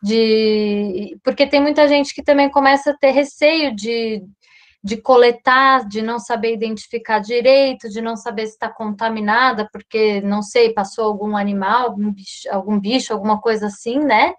de... Porque tem muita gente que também começa a ter receio de de coletar, de não saber identificar direito, de não saber se está contaminada, porque, não sei, passou algum animal, algum bicho, algum bicho, alguma coisa assim, né?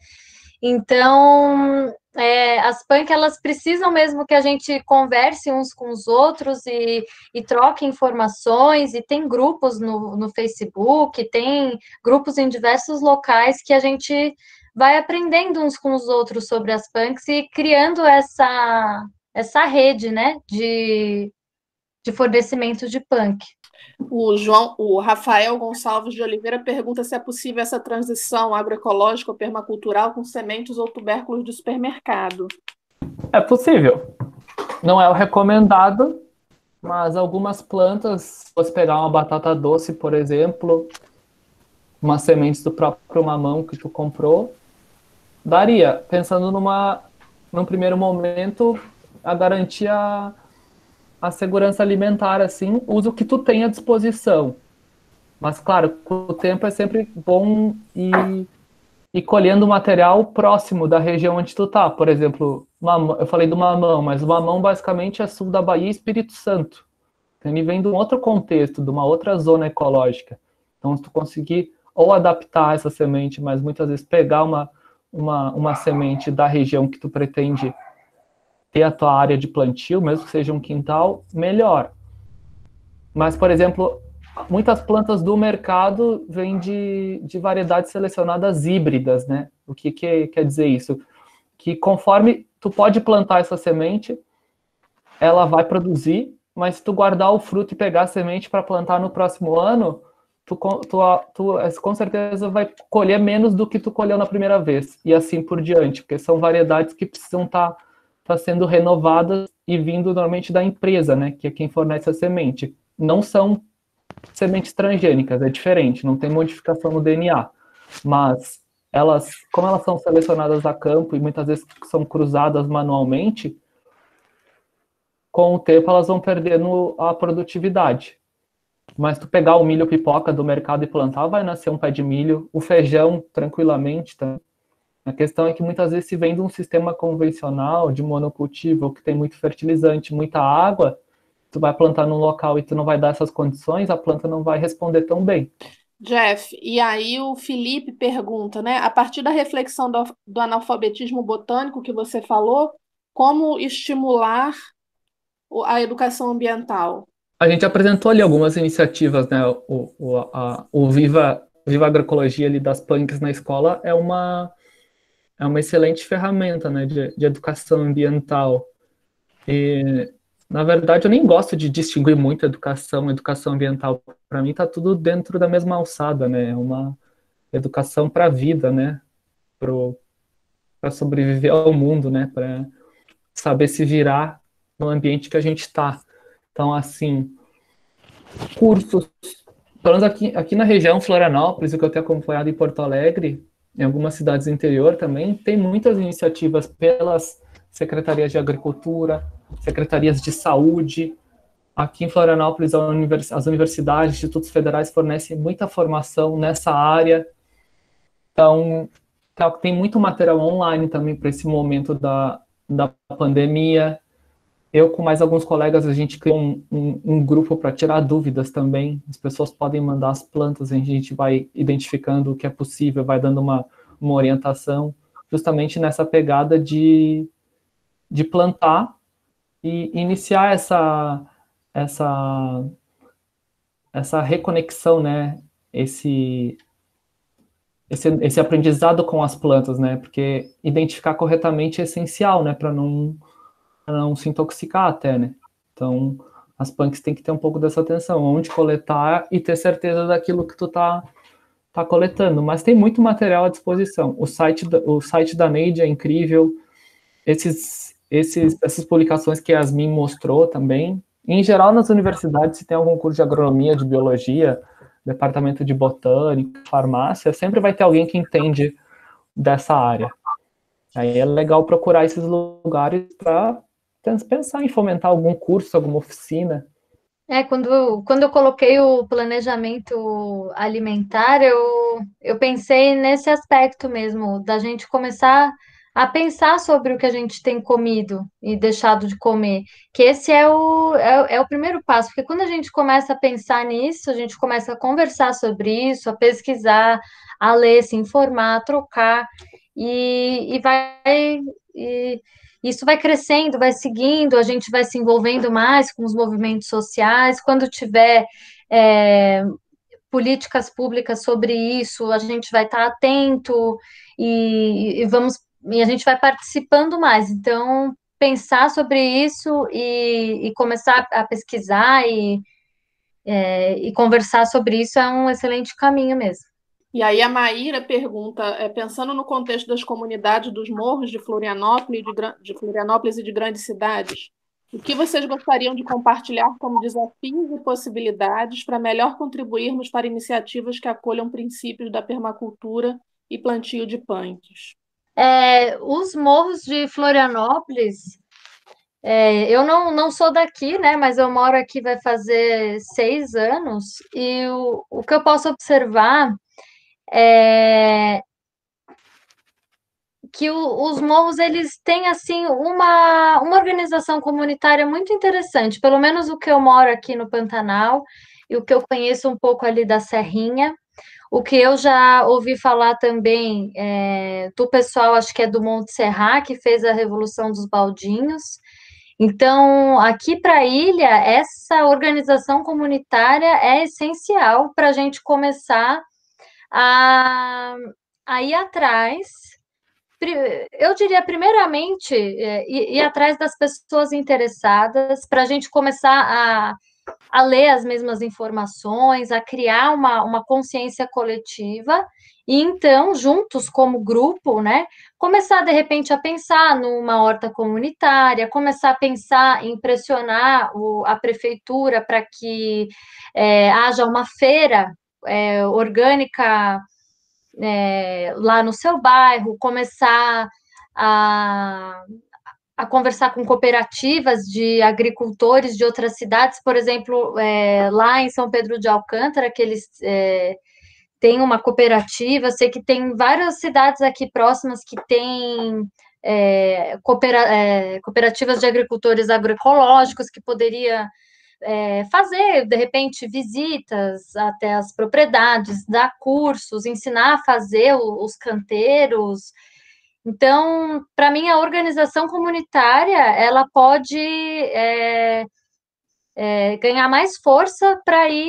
Então, é, as punk, elas precisam mesmo que a gente converse uns com os outros e, e troque informações, e tem grupos no, no Facebook, tem grupos em diversos locais que a gente vai aprendendo uns com os outros sobre as punks e criando essa essa rede, né, de, de fornecimento de punk. O João, o Rafael Gonçalves de Oliveira pergunta se é possível essa transição agroecológica ou permacultural com sementes ou tubérculos de supermercado. É possível. Não é o recomendado, mas algumas plantas, se você pegar uma batata doce, por exemplo, umas sementes do próprio mamão que tu comprou, daria, pensando numa, num primeiro momento, a garantir a, a segurança alimentar, assim, usa o que tu tem à disposição. Mas, claro, com o tempo é sempre bom ir, ir colhendo material próximo da região onde tu tá. Por exemplo, mamão, eu falei do mamão, mas o mamão basicamente é sul da Bahia e Espírito Santo. Então, ele vem de um outro contexto, de uma outra zona ecológica. Então, se tu conseguir ou adaptar essa semente, mas muitas vezes pegar uma, uma, uma semente da região que tu pretende ter a tua área de plantio, mesmo que seja um quintal, melhor. Mas, por exemplo, muitas plantas do mercado vêm de, de variedades selecionadas híbridas, né? O que, que quer dizer isso? Que conforme tu pode plantar essa semente, ela vai produzir, mas se tu guardar o fruto e pegar a semente para plantar no próximo ano, tu, tu, tu com certeza vai colher menos do que tu colheu na primeira vez, e assim por diante, porque são variedades que precisam estar tá sendo renovadas e vindo normalmente da empresa, né, que é quem fornece a semente. Não são sementes transgênicas, é diferente, não tem modificação no D N A, mas elas, como elas são selecionadas a campo e muitas vezes são cruzadas manualmente, com o tempo elas vão perdendo a produtividade. Mas tu pegar o milho pipoca do mercado e plantar, vai nascer um pé de milho, o feijão tranquilamente, tá? A questão é que muitas vezes se vem de um sistema convencional de monocultivo, que tem muito fertilizante, muita água, tu vai plantar num local e tu não vai dar essas condições, a planta não vai responder tão bem. Jeff, e aí o Felipe pergunta, né? A partir da reflexão do, do analfabetismo botânico que você falou, como estimular a educação ambiental? A gente apresentou ali algumas iniciativas, né? O, o, a, o Viva, Viva Agroecologia ali das punks na escola é uma é uma excelente ferramenta, né, de, de educação ambiental. E, na verdade, eu nem gosto de distinguir muito educação e educação ambiental. Para mim, está tudo dentro da mesma alçada, né? É uma educação para a vida, né? Para sobreviver ao mundo, né? Para saber se virar no ambiente que a gente está. Então, assim, cursos, pelo menos aqui, aqui na região Florianópolis, o que eu tenho acompanhado em Porto Alegre, em algumas cidades do interior também, tem muitas iniciativas pelas secretarias de agricultura, secretarias de saúde. Aqui em Florianópolis, univers, as universidades, institutos federais fornecem muita formação nessa área. Então, tá, tem muito material online também para esse momento da, da pandemia. Eu, com mais alguns colegas, a gente criou um, um, um grupo para tirar dúvidas também. As pessoas podem mandar as plantas, a gente vai identificando o que é possível, vai dando uma, uma orientação, justamente nessa pegada de, de plantar e iniciar essa, essa, essa reconexão, né? Esse, esse, esse aprendizado com as plantas, né? Porque identificar corretamente é essencial, né? Para não, pra não se intoxicar até, né? Então, as punks têm que ter um pouco dessa atenção, onde coletar e ter certeza daquilo que tu tá, tá coletando. Mas tem muito material à disposição. O site, o site da Neide é incrível. Esses, esses, essas publicações que a Yasmin mostrou também. Em geral, nas universidades, se tem algum curso de agronomia, de biologia, departamento de botânica, farmácia, sempre vai ter alguém que entende dessa área. Aí é legal procurar esses lugares para pensar em fomentar algum curso, alguma oficina. É, quando, quando eu coloquei o planejamento alimentar, eu, eu pensei nesse aspecto mesmo, da gente começar a pensar sobre o que a gente tem comido e deixado de comer, que esse é o, é, o- é o primeiro passo, porque quando a gente começa a pensar nisso, a gente começa a conversar sobre isso, a pesquisar, a ler, se informar, a trocar, e, e vai. E, isso vai crescendo, vai seguindo, a gente vai se envolvendo mais com os movimentos sociais. Quando tiver é, políticas públicas sobre isso, a gente vai estar atento e, e vamos e a gente vai participando mais. Então, pensar sobre isso e, e começar a pesquisar e, é, e conversar sobre isso é um excelente caminho mesmo. E aí a Maíra pergunta, é, pensando no contexto das comunidades dos morros de Florianópolis, e de, Gra- de Florianópolis e de grandes cidades, o que vocês gostariam de compartilhar como desafios e possibilidades para melhor contribuirmos para iniciativas que acolham princípios da permacultura e plantio de plantas? É, os morros de Florianópolis, é, eu não, não sou daqui, né? Mas eu moro aqui vai fazer seis anos, e o, o que eu posso observar é que o- os morros eles têm assim uma, uma organização comunitária muito interessante, pelo menos o que eu moro aqui no Pantanal e o que eu conheço um pouco ali da Serrinha. O que eu já ouvi falar também é, do pessoal, acho que é do Monte Serra, que fez a Revolução dos Baldinhos. Então, aqui para a ilha, essa organização comunitária é essencial para a gente começar a, a ir atrás. Pri- Eu diria, primeiramente, é, ir, ir atrás das pessoas interessadas, para a gente começar a, a ler as mesmas informações, a criar uma, uma consciência coletiva, e então, juntos como grupo, né, começar de repente a pensar numa horta comunitária, começar a pensar em pressionar o- a prefeitura para que é, haja uma feira é, orgânica é, lá no seu bairro, começar a, a conversar com cooperativas de agricultores de outras cidades, por exemplo, é, lá em São Pedro de Alcântara, que eles é, têm uma cooperativa, sei que tem várias cidades aqui próximas que têm é, coopera, é, cooperativas de agricultores agroecológicos que poderia é, fazer, de repente, visitas até as propriedades, dar cursos, ensinar a fazer o- os canteiros. Então, para mim, a organização comunitária, ela pode é, é, ganhar mais força para ir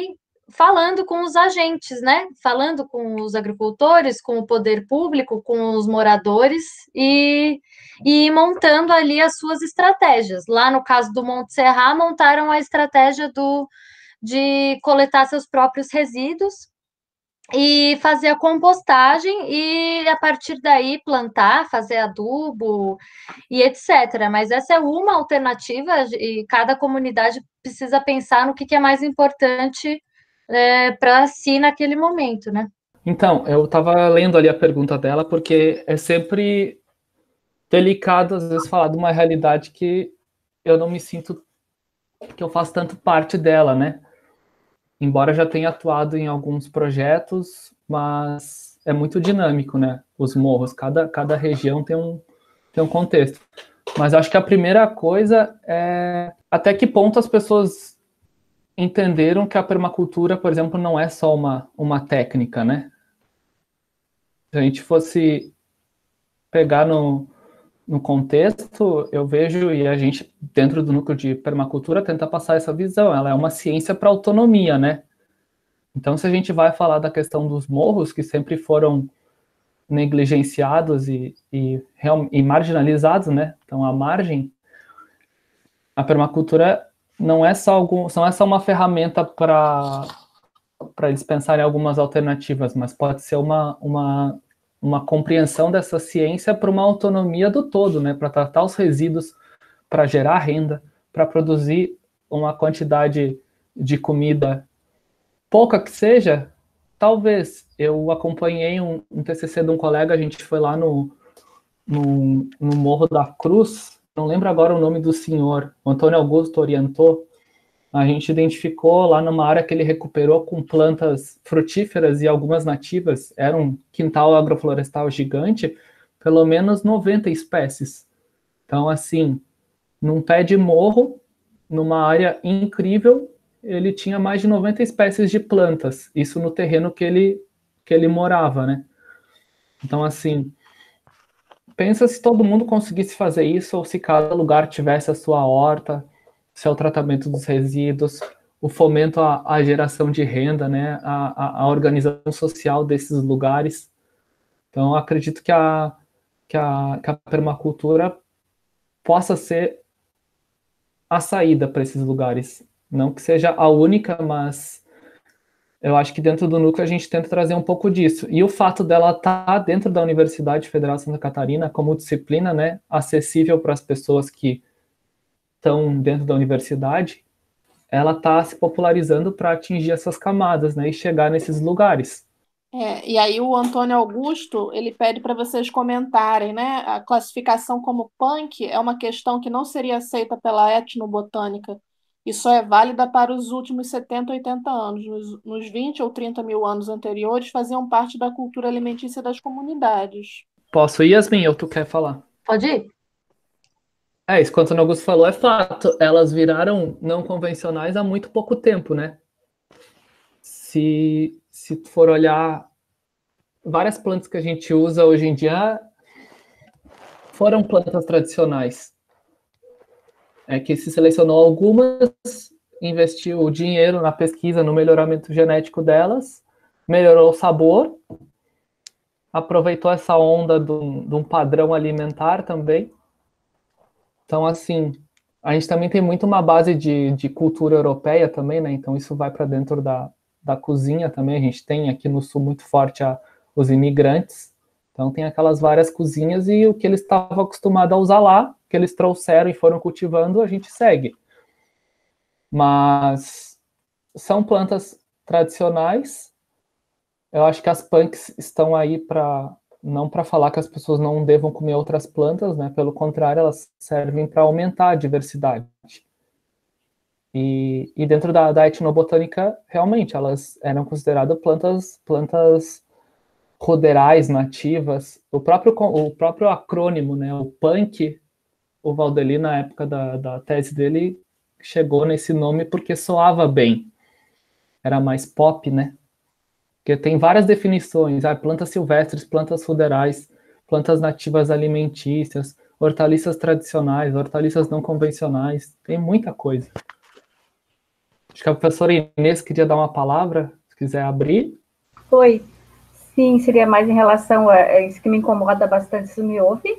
falando com os agentes, né? Falando com os agricultores, com o poder público, com os moradores e, e montando ali as suas estratégias. Lá no caso do Monte Serra, montaram a estratégia do, de coletar seus próprios resíduos e fazer a compostagem e a partir daí plantar, fazer adubo e etcétera. Mas essa é uma alternativa e cada comunidade precisa pensar no que, que é mais importante é, para si naquele momento, né? Então, eu estava lendo ali a pergunta dela, porque é sempre delicado, às vezes, falar de uma realidade que eu não me sinto que eu faço tanto parte dela, né? Embora já tenha atuado em alguns projetos, mas é muito dinâmico, né? Os morros, cada, cada região tem um, tem um contexto. Mas acho que a primeira coisa é até que ponto as pessoas entenderam que a permacultura, por exemplo, não é só uma, uma técnica, né? Se a gente fosse pegar no, no contexto, eu vejo, e a gente, dentro do núcleo de permacultura, tenta passar essa visão. Ela é uma ciência para autonomia, né? Então, se a gente vai falar da questão dos morros, que sempre foram negligenciados e, e, e marginalizados, né? Então, à margem, a permacultura não é só, algum, não é só uma ferramenta para para eles pensarem algumas alternativas, mas pode ser uma, uma, uma compreensão dessa ciência para uma autonomia do todo, né? Para tratar os resíduos, para gerar renda, para produzir uma quantidade de comida, pouca que seja. Talvez. Eu acompanhei um, um T C C de um colega, a gente foi lá no, no, no Morro da Cruz, não lembro agora o nome do senhor, o Antônio Augusto orientou. A gente identificou lá numa área que ele recuperou com plantas frutíferas e algumas nativas, era um quintal agroflorestal gigante, pelo menos noventa espécies. Então, assim, num pé de morro, numa área incrível, ele tinha mais de noventa espécies de plantas, isso no terreno que ele, que ele morava, né? Então, assim, pensa se todo mundo conseguisse fazer isso, ou se cada lugar tivesse a sua horta, seu tratamento dos resíduos, o fomento à, à geração de renda, né, a, a organização social desses lugares. Então, eu acredito que a, que, a, que a permacultura possa ser a saída para esses lugares. Não que seja a única, mas eu acho que dentro do núcleo a gente tenta trazer um pouco disso. E o fato dela estar dentro da Universidade Federal de Santa Catarina como disciplina, né, acessível para as pessoas que estão dentro da universidade, ela está se popularizando para atingir essas camadas, né, e chegar nesses lugares. É, e aí o Antônio Augusto, ele pede para vocês comentarem, né? A classificação como punk é uma questão que não seria aceita pela etnobotânica e só é válida para os últimos setenta, oitenta anos. Nos, nos vinte ou trinta mil anos anteriores, faziam parte da cultura alimentícia das comunidades. Posso ir, Yasmin, ou tu quer falar? Pode ir. É, isso que o Antônio Augusto falou é fato. Elas viraram não convencionais há muito pouco tempo, né? Se, se for olhar, várias plantas que a gente usa hoje em dia foram plantas tradicionais. É que se selecionou algumas, investiu o dinheiro na pesquisa, no melhoramento genético delas, melhorou o sabor, aproveitou essa onda de um, de um padrão alimentar também. Então, assim, a gente também tem muito uma base de, de cultura europeia também, né? Então, isso vai para dentro da, da cozinha também. A gente tem aqui no sul muito forte a, os imigrantes. Então, tem aquelas várias cozinhas e o que eles estavam acostumados a usar lá, que eles trouxeram e foram cultivando, a gente segue. Mas são plantas tradicionais. Eu acho que as punks estão aí para... não para falar que as pessoas não devam comer outras plantas, né? Pelo contrário, elas servem para aumentar a diversidade. E, e dentro da, da etnobotânica, realmente, elas eram consideradas plantas, plantas ruderais, nativas. O próprio, o próprio acrônimo, né? O punk, o Valdeli, na época da, da tese dele, chegou nesse nome porque soava bem. Era mais pop, né? Porque tem várias definições, ah, plantas silvestres, plantas ruderais, plantas nativas alimentícias, hortaliças tradicionais, hortaliças não convencionais, tem muita coisa. Acho que a professora Inês queria dar uma palavra, se quiser abrir. Oi. Sim, seria mais em relação a isso que me incomoda bastante. Isso me ouve?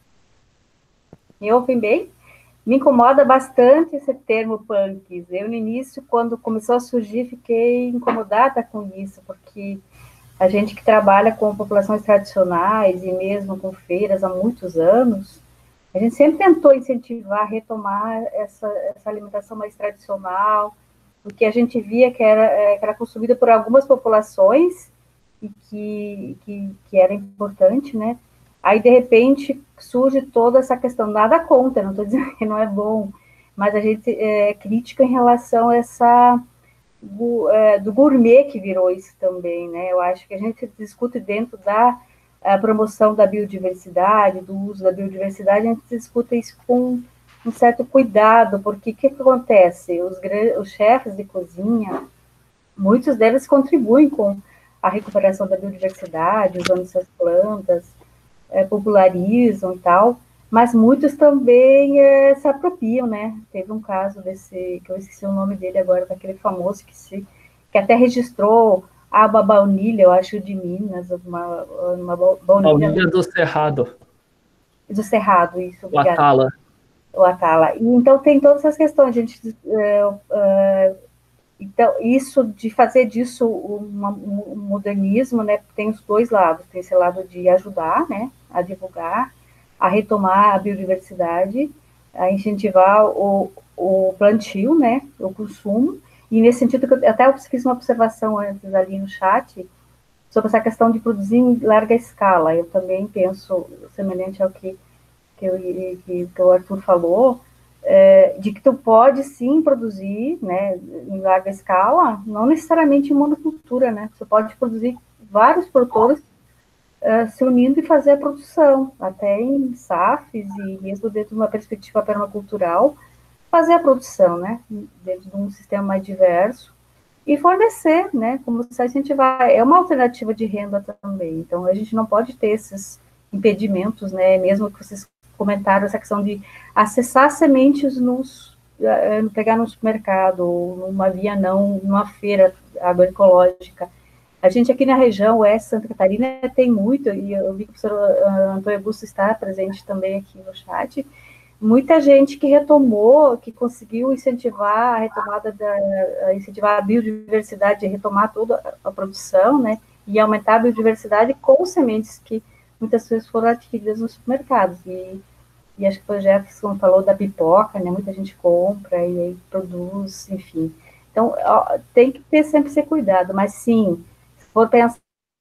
Me ouvem bem? Me incomoda bastante esse termo punks. Eu, no início, quando começou a surgir, fiquei incomodada com isso, porque a gente que trabalha com populações tradicionais e mesmo com feiras há muitos anos, a gente sempre tentou incentivar, retomar essa, essa alimentação mais tradicional, porque a gente via que era, que era consumida por algumas populações e que, que, que era importante, né? Aí, de repente, surge toda essa questão, nada contra, não estou dizendo que não é bom, mas a gente é crítica em relação a essa, do, é, do gourmet que virou isso também, né? Eu acho que a gente discute dentro da a promoção da biodiversidade, do uso da biodiversidade, a gente discute isso com um certo cuidado, porque o que, que acontece? Os, os chefes de cozinha, muitos deles contribuem com a recuperação da biodiversidade, usando essas plantas, é, popularizam e tal, mas muitos também é, se apropriam, né? Teve um caso desse, que eu esqueci o nome dele agora, daquele famoso que, se, que até registrou a baunilha, eu acho, de Minas, uma, uma baunilha... Baunilha do Cerrado. Do Cerrado, isso, obrigada. O Atala. O Atala. E, então, tem todas essas questões, a gente... É, é, então, isso, de fazer disso uma, um modernismo, né, tem os dois lados, tem esse lado de ajudar, né, a divulgar, a retomar a biodiversidade, a incentivar o, o plantio, né, o consumo, e nesse sentido, eu até eu fiz uma observação antes ali no chat, sobre essa questão de produzir em larga escala, eu também penso, semelhante ao que, que, eu, que, que o Arthur falou, É, de que tu pode sim produzir, né, em larga escala, não necessariamente em monocultura, né, você pode produzir vários produtores uh, se unindo e fazer a produção, até em S A Fs e mesmo dentro de uma perspectiva permacultural, fazer a produção, né, dentro de um sistema mais diverso e fornecer, né, como se a gente vai, é uma alternativa de renda também, então a gente não pode ter esses impedimentos, né, mesmo que vocês comentaram essa questão de acessar sementes nos, pegar no supermercado, ou numa via não, numa feira agroecológica. A gente aqui na região oeste Santa Catarina tem muito, e eu vi que o professor Antônio Augusto está presente também aqui no chat, muita gente que retomou, que conseguiu incentivar a retomada da, incentivar a biodiversidade, retomar toda a produção, né, e aumentar a biodiversidade com sementes que muitas vezes foram adquiridas nos supermercados, e, e acho que o Jefferson falou da pipoca, né, muita gente compra e aí produz, enfim. Então, ó, tem que ter sempre esse cuidado, mas sim, se for pensar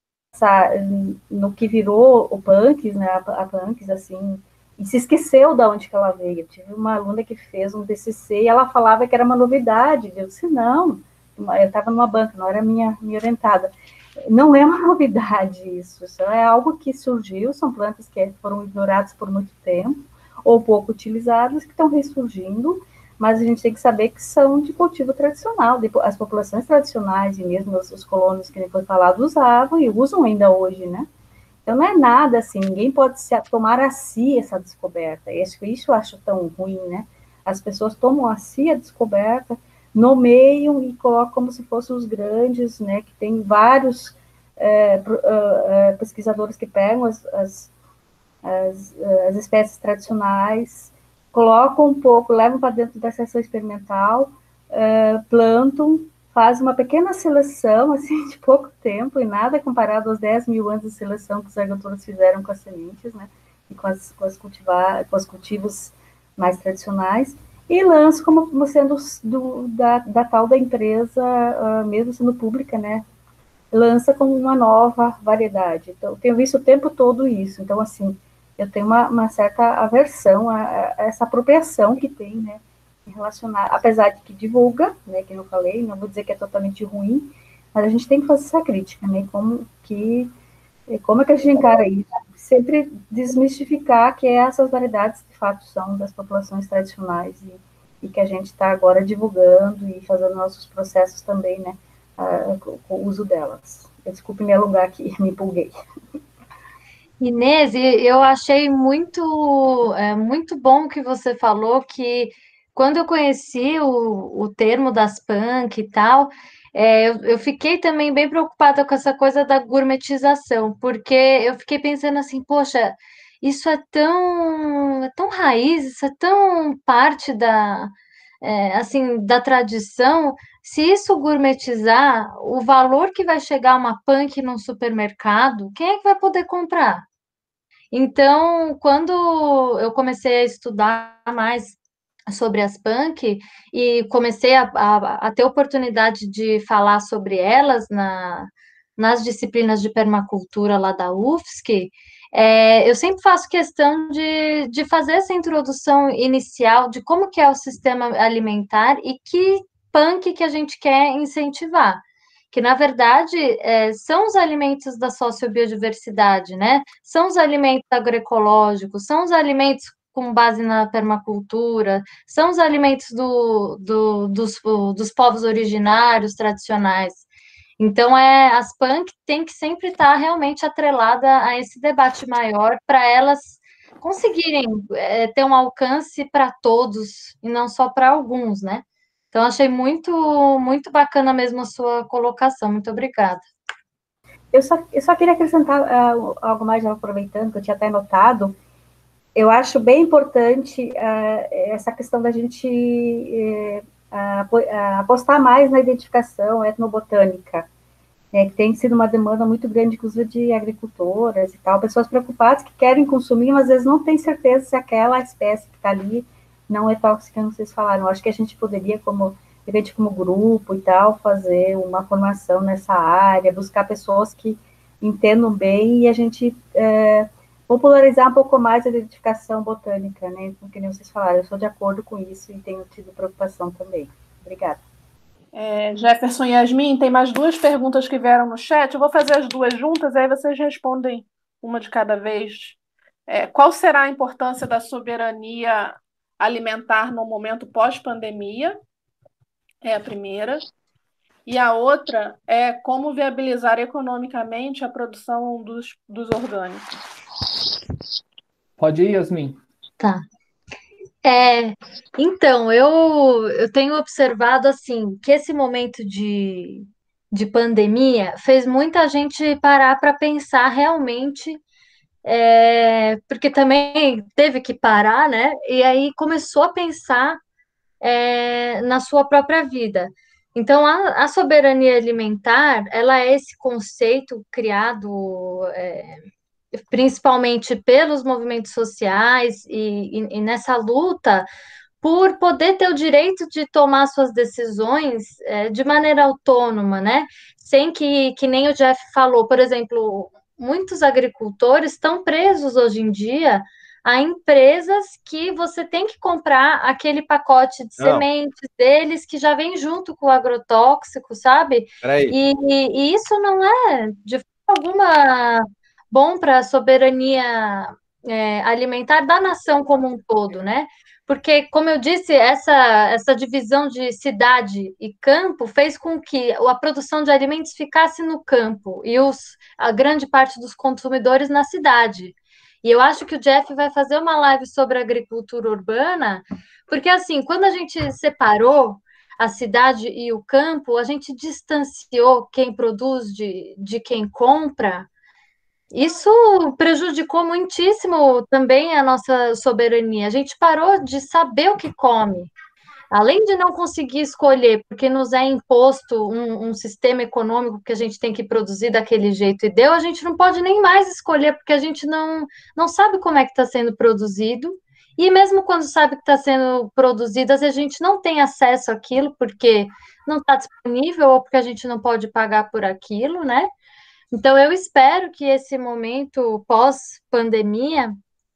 no que virou o Punks, né, a, a Punks, assim, e se esqueceu de onde que ela veio. Eu tive uma aluna que fez um T C C e ela falava que era uma novidade, eu disse, não, eu estava numa banca, não era minha, minha orientada. Não é uma novidade isso, isso é algo que surgiu, são plantas que foram ignoradas por muito tempo, ou pouco utilizadas, que estão ressurgindo, mas a gente tem que saber que são de cultivo tradicional, as populações tradicionais e mesmo os, os colonos que depois falado usavam e usam ainda hoje, né? Então não é nada assim, ninguém pode se tomar a si essa descoberta, isso, isso eu acho tão ruim, né? As pessoas tomam a si a descoberta, nomeiam e colocam como se fossem os grandes, né, que tem vários é, é, pesquisadores que pegam as, as, as, as espécies tradicionais, colocam um pouco, levam para dentro da seção experimental, é, plantam, fazem uma pequena seleção, assim, de pouco tempo, e nada comparado aos dez mil anos de seleção que os agricultores fizeram com as sementes, né, e com, as, com, as cultivar, com os cultivos mais tradicionais, e lança como sendo do, da, da tal da empresa, uh, mesmo sendo pública, né, lança como uma nova variedade. Então, eu tenho visto o tempo todo isso. Então, assim, eu tenho uma, uma certa aversão a, a essa apropriação que tem, né, em relacionar, apesar de que divulga, né, que eu falei, não vou dizer que é totalmente ruim, mas a gente tem que fazer essa crítica, né, como que, como é que a gente encara isso? Sempre desmistificar que essas variedades, de fato, são das populações tradicionais e, e que a gente está agora divulgando e fazendo nossos processos também, né, uh, com, com o uso delas. Desculpe me alongar aqui, me empolguei. Inês, eu achei muito, é, muito bom que você falou que quando eu conheci o, o termo das punk e tal, é, eu, eu fiquei também bem preocupada com essa coisa da gourmetização, porque eu fiquei pensando assim, poxa, isso é tão, é tão raiz, isso é tão parte da, é, assim, da tradição. Se isso gourmetizar, o valor que vai chegar uma punk num supermercado, quem é que vai poder comprar? Então, quando eu comecei a estudar mais sobre as punk e comecei a, a, a ter oportunidade de falar sobre elas na, nas disciplinas de permacultura lá da U F S C, é, eu sempre faço questão de, de fazer essa introdução inicial de como que é o sistema alimentar e que punk que a gente quer incentivar. Que, na verdade, é, são os alimentos da sociobiodiversidade, né? São os alimentos agroecológicos, são os alimentos com base na permacultura, são os alimentos do, do, dos, dos povos originários, tradicionais. Então, é, as punk tem que sempre estar realmente atrelada a esse debate maior para elas conseguirem é, ter um alcance para todos e não só para alguns, né? Então, achei muito, muito bacana mesmo a sua colocação. Muito obrigada. Eu só, eu só queria acrescentar uh, algo mais, aproveitando, que eu tinha até notado. Eu acho bem importante uh, essa questão da gente uh, uh, apostar mais na identificação etnobotânica, né, que tem sido uma demanda muito grande, inclusive de agricultoras e tal, pessoas preocupadas que querem consumir, mas às vezes não tem certeza se aquela espécie que está ali não é tóxica, como vocês falaram. Eu acho que a gente poderia, como, de repente, como grupo e tal, fazer uma formação nessa área, buscar pessoas que entendam bem e a gente é, popularizar um pouco mais a identificação botânica, né? Como que nem vocês falaram, eu sou de acordo com isso e tenho tido preocupação também. Obrigada. É, Jefferson e Yasmin, tem mais duas perguntas que vieram no chat. Eu vou fazer as duas juntas, aí vocês respondem uma de cada vez. É, qual será a importância da soberania alimentar no momento pós-pandemia? É a primeira. E a outra é como viabilizar economicamente a produção dos, dos orgânicos. Pode ir, Yasmin. Tá. É, então, eu, eu tenho observado, assim, que esse momento de, de pandemia fez muita gente parar para pensar realmente, é, porque também teve que parar, né? E aí começou a pensar é, na sua própria vida. Então, a, a soberania alimentar, ela é esse conceito criado, é, principalmente pelos movimentos sociais e, e, e nessa luta por poder ter o direito de tomar suas decisões é, de maneira autônoma, né? Sem que, que nem o Jeff falou, por exemplo, muitos agricultores estão presos hoje em dia a empresas que você tem que comprar aquele pacote de Não. sementes deles que já vem junto com o agrotóxico, sabe? Peraí. E, e, e isso não é de forma alguma bom para a soberania é, alimentar da nação como um todo, né? Porque, como eu disse, essa, essa divisão de cidade e campo fez com que a produção de alimentos ficasse no campo e os, a grande parte dos consumidores na cidade. E eu acho que o Jeff vai fazer uma live sobre agricultura urbana, porque, assim, quando a gente separou a cidade e o campo, a gente distanciou quem produz de, de quem compra. Isso prejudicou muitíssimo também a nossa soberania. A gente parou de saber o que come. Além de não conseguir escolher, porque nos é imposto um, um sistema econômico que a gente tem que produzir daquele jeito e deu, a gente não pode nem mais escolher, porque a gente não, não sabe como é que está sendo produzido. E mesmo quando sabe que está sendo produzido, às vezes a gente não tem acesso àquilo, porque não está disponível ou porque a gente não pode pagar por aquilo, né? Então, eu espero que esse momento pós-pandemia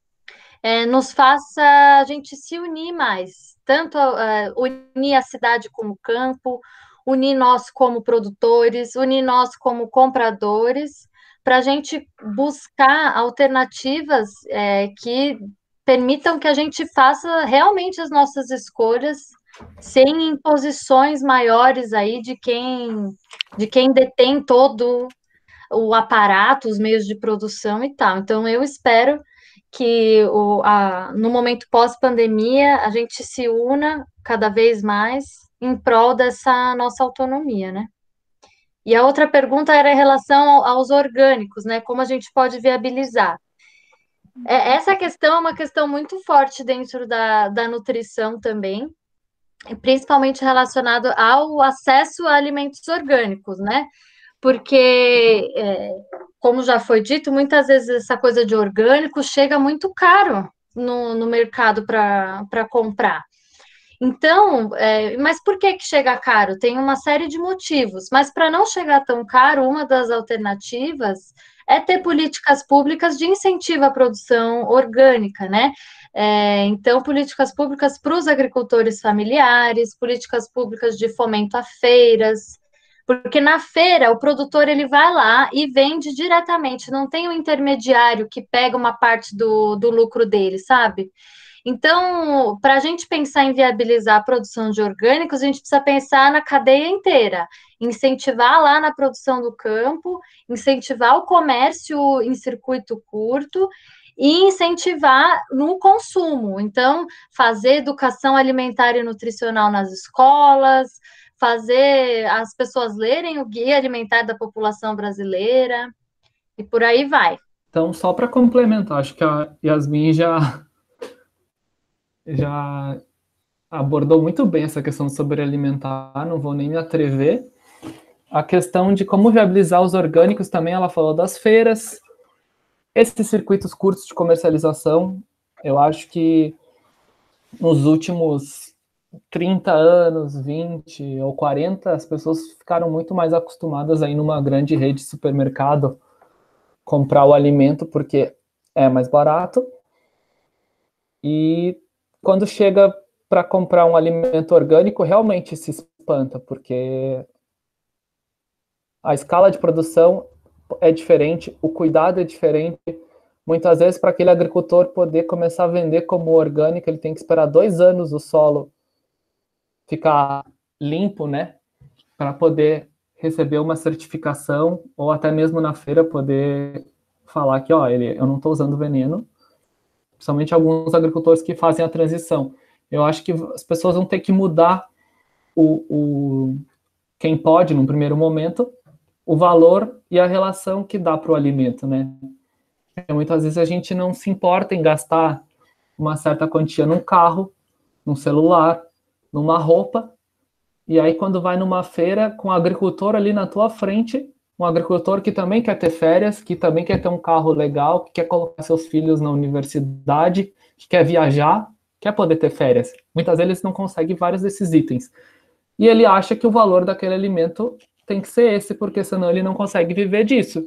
é, nos faça a gente se unir mais, tanto é, unir a cidade como campo, unir nós como produtores, unir nós como compradores, para a gente buscar alternativas é, que permitam que a gente faça realmente as nossas escolhas sem imposições maiores aí de quem de quem detém todo o aparato, os meios de produção e tal. Então, eu espero que o, a, no momento pós-pandemia a gente se una cada vez mais em prol dessa nossa autonomia, né? E a outra pergunta era em relação ao- aos orgânicos, né? Como a gente pode viabilizar? É, essa questão é uma questão muito forte dentro da, da nutrição também, principalmente relacionado ao acesso a alimentos orgânicos, né? Porque, é, como já foi dito, muitas vezes essa coisa de orgânico chega muito caro no, no mercado para para comprar. Então, é, mas por que que chega caro? Tem uma série de motivos, mas para não chegar tão caro, uma das alternativas é ter políticas públicas de incentivo à produção orgânica, né? É, então, políticas públicas para os agricultores familiares, políticas públicas de fomento a feiras, porque na feira o produtor ele vai lá e vende diretamente, não tem um intermediário que pega uma parte do, do lucro dele, sabe? Então, para a gente pensar em viabilizar a produção de orgânicos, a gente precisa pensar na cadeia inteira, incentivar lá na produção do campo, incentivar o comércio em circuito curto e incentivar no consumo. Então, fazer educação alimentar e nutricional nas escolas, fazer as pessoas lerem o Guia Alimentar da População Brasileira e por aí vai. Então, só para complementar, acho que a Yasmin já, já abordou muito bem essa questão sobre alimentar, não vou nem me atrever. A questão de como viabilizar os orgânicos também, ela falou das feiras, esses circuitos curtos de comercialização. Eu acho que nos últimos trinta anos, vinte ou quarenta, as pessoas ficaram muito mais acostumadas a ir numa grande rede de supermercado comprar o alimento porque é mais barato. E quando chega para comprar um alimento orgânico, realmente se espanta, porque a escala de produção é diferente, o cuidado é diferente. Muitas vezes, para aquele agricultor poder começar a vender como orgânico, ele tem que esperar dois anos o solo ficar limpo, né? Para poder receber uma certificação, ou até mesmo na feira poder falar que, ó, ele, eu não estou usando veneno, principalmente alguns agricultores que fazem a transição. Eu acho que as pessoas vão ter que mudar o, o quem pode, num primeiro momento, o valor e a relação que dá para o alimento, né? Muitas vezes a gente não se importa em gastar uma certa quantia num carro, num celular, numa roupa, e aí quando vai numa feira com um agricultor ali na tua frente, um agricultor que também quer ter férias, que também quer ter um carro legal, que quer colocar seus filhos na universidade, que quer viajar, quer poder ter férias. Muitas vezes eles não conseguem vários desses itens. E ele acha que o valor daquele alimento tem que ser esse, porque senão ele não consegue viver disso.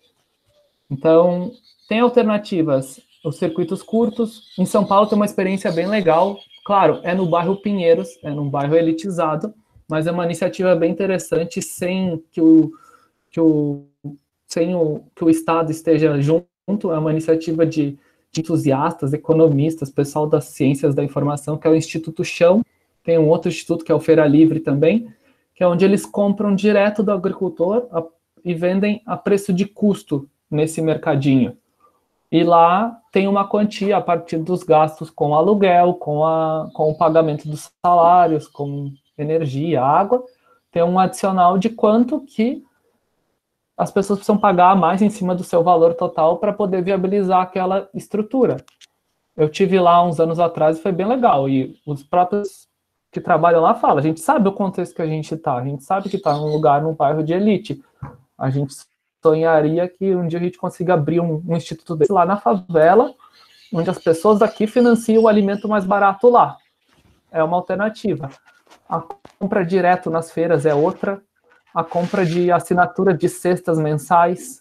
Então, tem alternativas. Os circuitos curtos. Em São Paulo tem uma experiência bem legal. Claro, é no bairro Pinheiros, é num bairro elitizado, mas é uma iniciativa bem interessante, sem que o, que o, sem o, que o Estado esteja junto. É uma iniciativa de, de entusiastas, economistas, pessoal das ciências da informação, que é o Instituto Chão. Tem um outro instituto, que é o Feira Livre também, que é onde eles compram direto do agricultor a, e vendem a preço de custo nesse mercadinho. E lá tem uma quantia a partir dos gastos com aluguel, com, a, com o pagamento dos salários, com energia, água, tem um adicional de quanto que as pessoas precisam pagar a mais em cima do seu valor total para poder viabilizar aquela estrutura. Eu tive lá uns anos atrás e foi bem legal, e os próprios que trabalham lá falam, a gente sabe o contexto que a gente está, a gente sabe que está num lugar, num bairro de elite, a gente sonharia que um dia a gente consiga abrir um, um instituto desse lá na favela, onde as pessoas daqui financiam o alimento mais barato lá. É uma alternativa. A compra direto nas feiras é outra. A compra de assinatura de cestas mensais.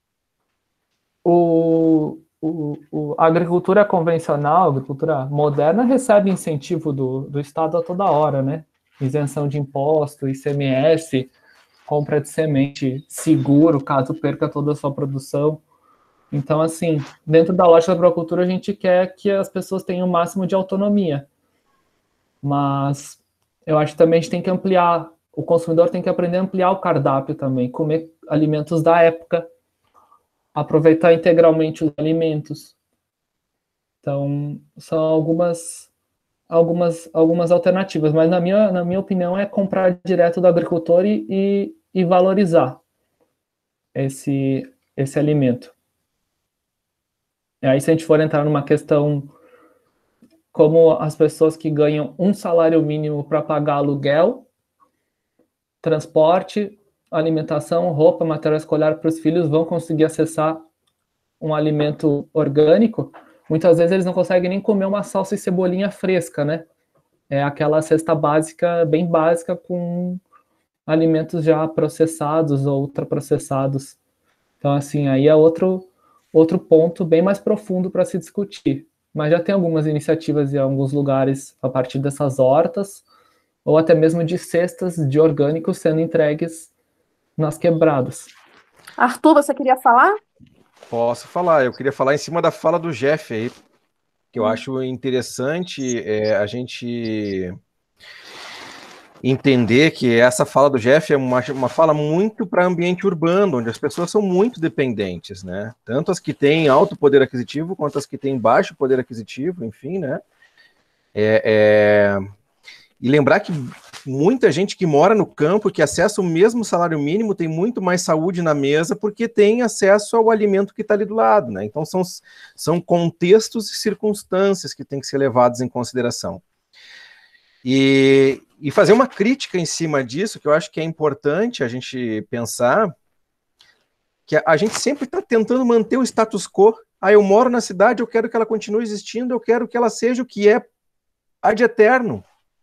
O, o, o, a agricultura convencional, a agricultura moderna, recebe incentivo do, do Estado a toda hora, né? Isenção de imposto, I C M S, compra de semente, seguro, caso perca toda a sua produção. Então, assim, dentro da lógica da agrocultura, a gente quer que as pessoas tenham o máximo de autonomia. Mas eu acho que também a gente tem que ampliar, o consumidor tem que aprender a ampliar o cardápio também, comer alimentos da época, aproveitar integralmente os alimentos. Então, são algumas, algumas, algumas alternativas, mas na minha, na minha opinião é comprar direto do agricultor e, e, e valorizar esse, esse alimento. E aí, se a gente for entrar numa questão como as pessoas que ganham um salário mínimo para pagar aluguel, transporte, alimentação, roupa, material escolar para os filhos vão conseguir acessar um alimento orgânico, muitas vezes eles não conseguem nem comer uma salsa e cebolinha fresca, né? É aquela cesta básica, bem básica, com alimentos já processados ou ultraprocessados. Então, assim, aí é outro, outro ponto bem mais profundo para se discutir. Mas já tem algumas iniciativas em alguns lugares a partir dessas hortas, ou até mesmo de cestas de orgânicos sendo entregues nas quebradas. Arthur, você queria falar? Posso falar, eu queria falar em cima da fala do Jeff aí, que eu acho interessante é, a gente entender que essa fala do Jeff é uma, uma fala muito para ambiente urbano, onde as pessoas são muito dependentes, né? Tanto as que têm alto poder aquisitivo, quanto as que têm baixo poder aquisitivo, enfim, né? É, é... E lembrar que muita gente que mora no campo, que acessa o mesmo salário mínimo, tem muito mais saúde na mesa, porque tem acesso ao alimento que está ali do lado, né? Então são, são contextos e circunstâncias que têm que ser levados em consideração. E, e fazer uma crítica em cima disso, que eu acho que é importante a gente pensar, que a, a gente sempre está tentando manter o status quo. Ah, eu moro na cidade, eu quero que ela continue existindo, eu quero que ela seja o que é ad eterno,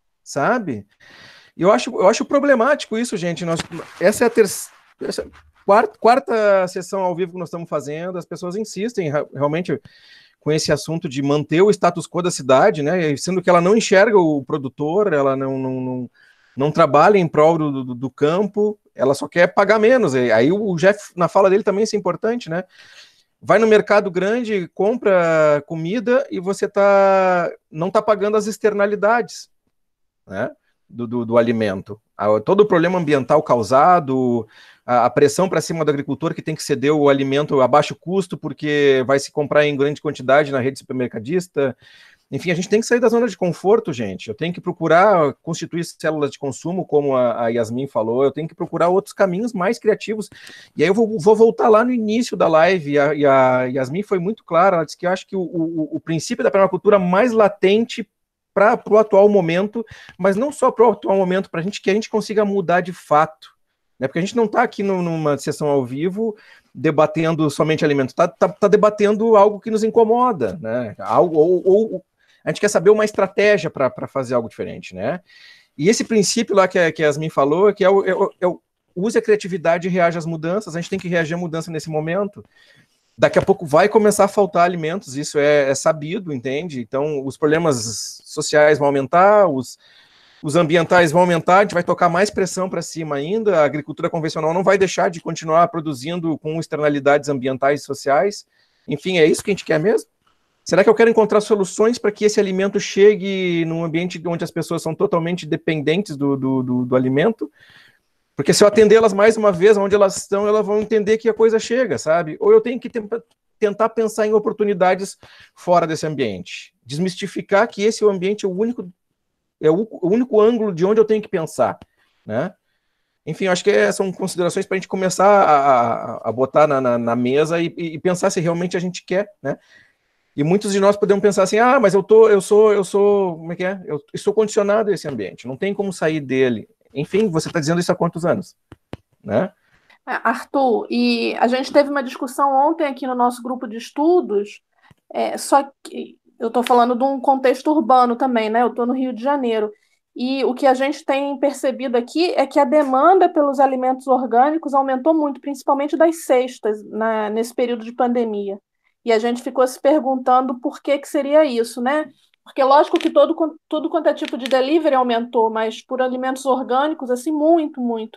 sabe? Eu acho, eu acho problemático isso, gente. Nós, essa é a terceira, quarta, quarta sessão ao vivo que nós estamos fazendo, as pessoas insistem realmente com esse assunto de manter o status quo da cidade, né? Sendo que ela não enxerga o produtor, ela não, não, não, não trabalha em prol do, do, do campo, ela só quer pagar menos. E aí o Jeff, na fala dele também isso é importante, né? Vai no mercado grande, compra comida e você tá, não está pagando as externalidades, né? Do, do, do alimento. Todo o problema ambiental causado, a, a pressão para cima do agricultor que tem que ceder o alimento a baixo custo porque vai se comprar em grande quantidade na rede supermercadista. Enfim, a gente tem que sair da zona de conforto, gente. Eu tenho que procurar constituir células de consumo, como a, a Yasmin falou, eu tenho que procurar outros caminhos mais criativos. E aí eu vou, vou voltar lá no início da live, e a, e a Yasmin foi muito clara, ela disse que eu acho que o, o, o princípio da permacultura mais latente para o atual momento, mas não só para o atual momento, para a gente que a gente consiga mudar de fato, né? Porque a gente não está aqui no, numa sessão ao vivo debatendo somente alimentos, está tá, tá debatendo algo que nos incomoda, né? Algo, ou, ou a gente quer saber uma estratégia para fazer algo diferente, né? E esse princípio lá que a, que a Yasmin falou, que é o, é o, é o use a criatividade e reage às mudanças, a gente tem que reagir à mudança nesse momento. Daqui a pouco vai começar a faltar alimentos, isso é, é sabido, entende? Então, os problemas sociais vão aumentar, os, os ambientais vão aumentar, a gente vai tocar mais pressão para cima ainda, a agricultura convencional não vai deixar de continuar produzindo com externalidades ambientais e sociais. Enfim, é isso que a gente quer mesmo? Será que eu quero encontrar soluções para que esse alimento chegue num ambiente onde as pessoas são totalmente dependentes do, do, do, do alimento? Porque se eu atendê-las mais uma vez, onde elas estão, elas vão entender que a coisa chega, sabe? Ou eu tenho que tentar pensar em oportunidades fora desse ambiente. Desmistificar que esse é o ambiente, é o único, é o, o único ângulo de onde eu tenho que pensar, né? Enfim, eu acho que é, são considerações para a gente começar a, a, a botar na, na, na mesa e, e pensar se realmente a gente quer, né? E muitos de nós podemos pensar assim, ah, mas eu, tô, eu sou, eu sou, como é que é? Eu estou condicionado a esse ambiente, não tem como sair dele. Enfim, você está dizendo isso há quantos anos? Né? Arthur, e a gente teve uma discussão ontem aqui no nosso grupo de estudos, é, só que eu estou falando de um contexto urbano também, né? Eu estou no Rio de Janeiro. E o que a gente tem percebido aqui é que a demanda pelos alimentos orgânicos aumentou muito, principalmente das cestas, na, nesse período de pandemia. E a gente ficou se perguntando por que, que seria isso, né? Porque lógico que todo, tudo quanto é tipo de delivery aumentou, mas por alimentos orgânicos, assim, muito, muito.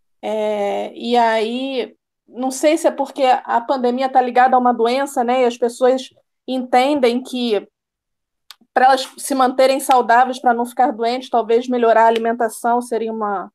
É, e aí, não sei se é porque a pandemia está ligada a uma doença, né? E as pessoas entendem que para elas se manterem saudáveis, para não ficar doentes, talvez melhorar a alimentação seria uma,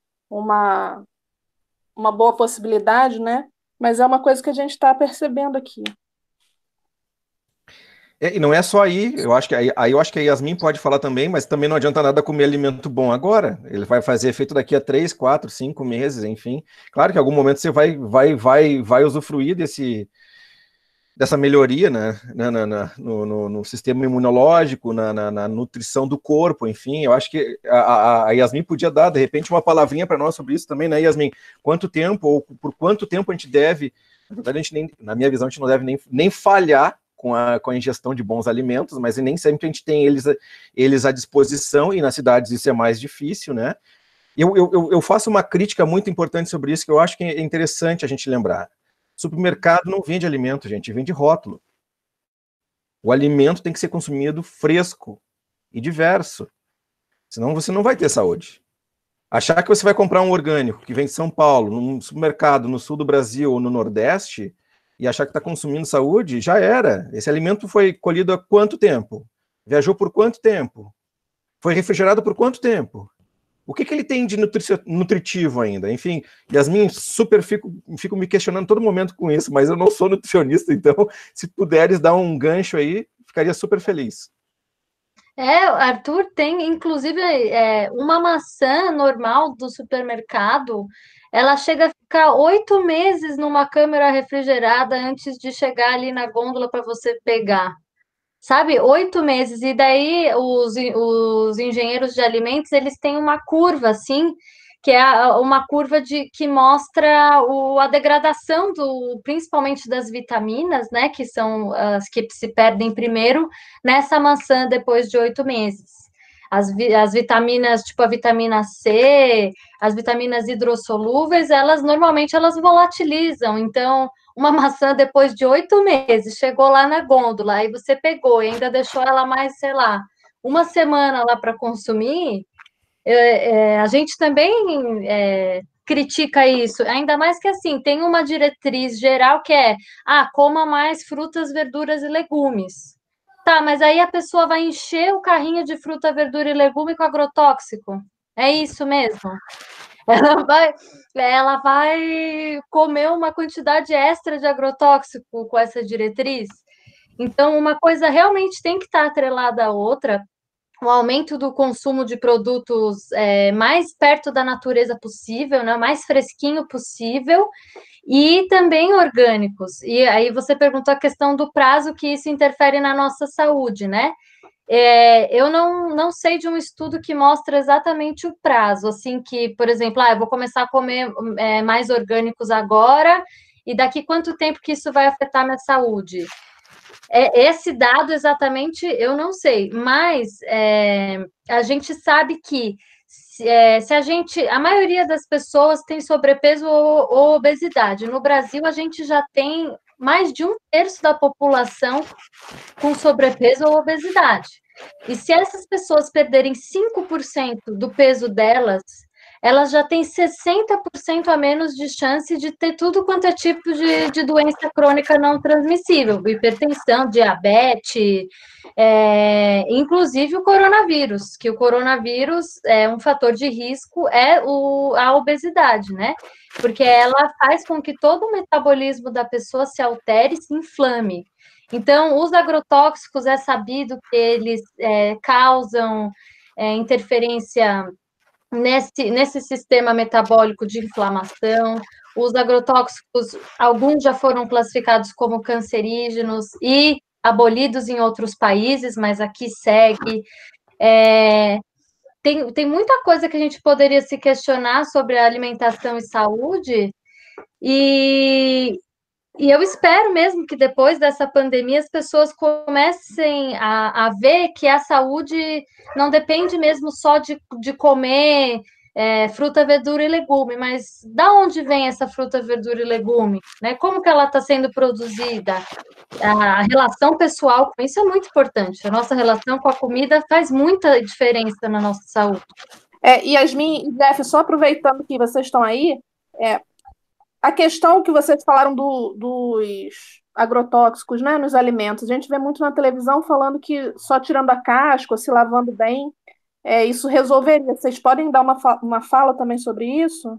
uma, uma boa possibilidade, né? Mas é uma coisa que a gente está percebendo aqui. É, e não é só aí, eu acho que aí, aí eu acho que a Yasmin pode falar também, mas também não adianta nada comer alimento bom agora. Ele vai fazer efeito daqui a três, quatro, cinco meses, enfim. Claro que em algum momento você vai, vai, vai, vai usufruir desse, dessa melhoria, né, na, na, na, no, no, no sistema imunológico, na, na, na nutrição do corpo, enfim. Eu acho que a, a, a Yasmin podia dar, de repente, uma palavrinha para nós sobre isso também, né, Yasmin? Quanto tempo, ou por quanto tempo a gente deve, na verdade, a gente nem, na minha visão, a gente não deve nem, nem falhar com a, com a ingestão de bons alimentos, mas nem sempre a gente tem eles, eles à disposição, e nas cidades isso é mais difícil, né? Eu, eu, eu faço uma crítica muito importante sobre isso, que eu acho que é interessante a gente lembrar. Supermercado não vende alimento, gente, vende rótulo. O alimento tem que ser consumido fresco e diverso, senão você não vai ter saúde. Achar que você vai comprar um orgânico que vem de São Paulo, num supermercado no sul do Brasil ou no Nordeste, e achar que está consumindo saúde, já era. Esse alimento foi colhido há quanto tempo? Viajou por quanto tempo? Foi refrigerado por quanto tempo? O que, que ele tem de nutritivo ainda? Enfim, Yasmin, super fico, fico me questionando todo momento com isso, mas eu não sou nutricionista, então, se puderes dar um gancho aí, ficaria super feliz. É, Arthur, tem inclusive é, uma maçã normal do supermercado, ela chega a ficar oito meses numa câmara refrigerada antes de chegar ali na gôndola para você pegar. Sabe, oito meses. E daí os, os engenheiros de alimentos, eles têm uma curva, assim, que é a- uma curva de, que mostra o, a degradação do, principalmente das vitaminas, né, que são as que se perdem primeiro nessa maçã depois de oito meses. As, vi- as vitaminas, tipo a vitamina C, as vitaminas hidrossolúveis, elas normalmente elas volatilizam. Então, uma maçã depois de oito meses, chegou lá na gôndola, aí você pegou e ainda deixou ela mais, sei lá, uma semana lá para consumir, é, é, a gente também é, critica isso, ainda mais que assim, tem uma diretriz geral que é, ah, coma mais frutas, verduras e legumes. Tá, mas aí a pessoa vai encher o carrinho de fruta, verdura e legume com agrotóxico. É isso mesmo? Ela vai, ela vai comer uma quantidade extra de agrotóxico com essa diretriz. Então, uma coisa realmente tem que estar atrelada à outra. O aumento do consumo de produtos é, mais perto da natureza possível, né, o mais fresquinho possível, e também orgânicos. E aí você perguntou a questão do prazo que isso interfere na nossa saúde, né? É, eu não, não sei de um estudo que mostra exatamente o prazo, assim que, por exemplo, ah, eu vou começar a comer é, mais orgânicos agora, e daqui quanto tempo que isso vai afetar minha saúde? É, esse dado exatamente eu não sei, mas é, a gente sabe que se, é, se a gente, a maioria das pessoas tem sobrepeso ou, ou obesidade. No Brasil, a gente já tem mais de um terço da população com sobrepeso ou obesidade. E se essas pessoas perderem cinco por cento do peso delas, elas já têm sessenta por cento a menos de chance de ter tudo quanto é tipo de, de doença crônica não transmissível, hipertensão, diabetes, é, inclusive o coronavírus, que o coronavírus é um fator de risco, é o, a obesidade, né? Porque ela faz com que todo o metabolismo da pessoa se altere e se inflame. Então, os agrotóxicos é sabido que eles é, causam é, interferência nesse, nesse sistema metabólico de inflamação. Os agrotóxicos, alguns já foram classificados como cancerígenos e abolidos em outros países, mas aqui segue. É, tem, tem muita coisa que a gente poderia se questionar sobre a alimentação e saúde, e, e eu espero mesmo que depois dessa pandemia as pessoas comecem a, a ver que a saúde não depende mesmo só de, de comer é, fruta, verdura e legume, mas da onde vem essa fruta, verdura e legume? Né? Como que ela está sendo produzida? A relação pessoal com isso é muito importante. A nossa relação com a comida faz muita diferença na nossa saúde. É, Yasmin e Jeff, só aproveitando que vocês estão aí, é, a questão que vocês falaram do, dos agrotóxicos, né, nos alimentos, a gente vê muito na televisão falando que só tirando a casca, ou se lavando bem, é, isso resolveria. Vocês podem dar uma, fa uma fala também sobre isso?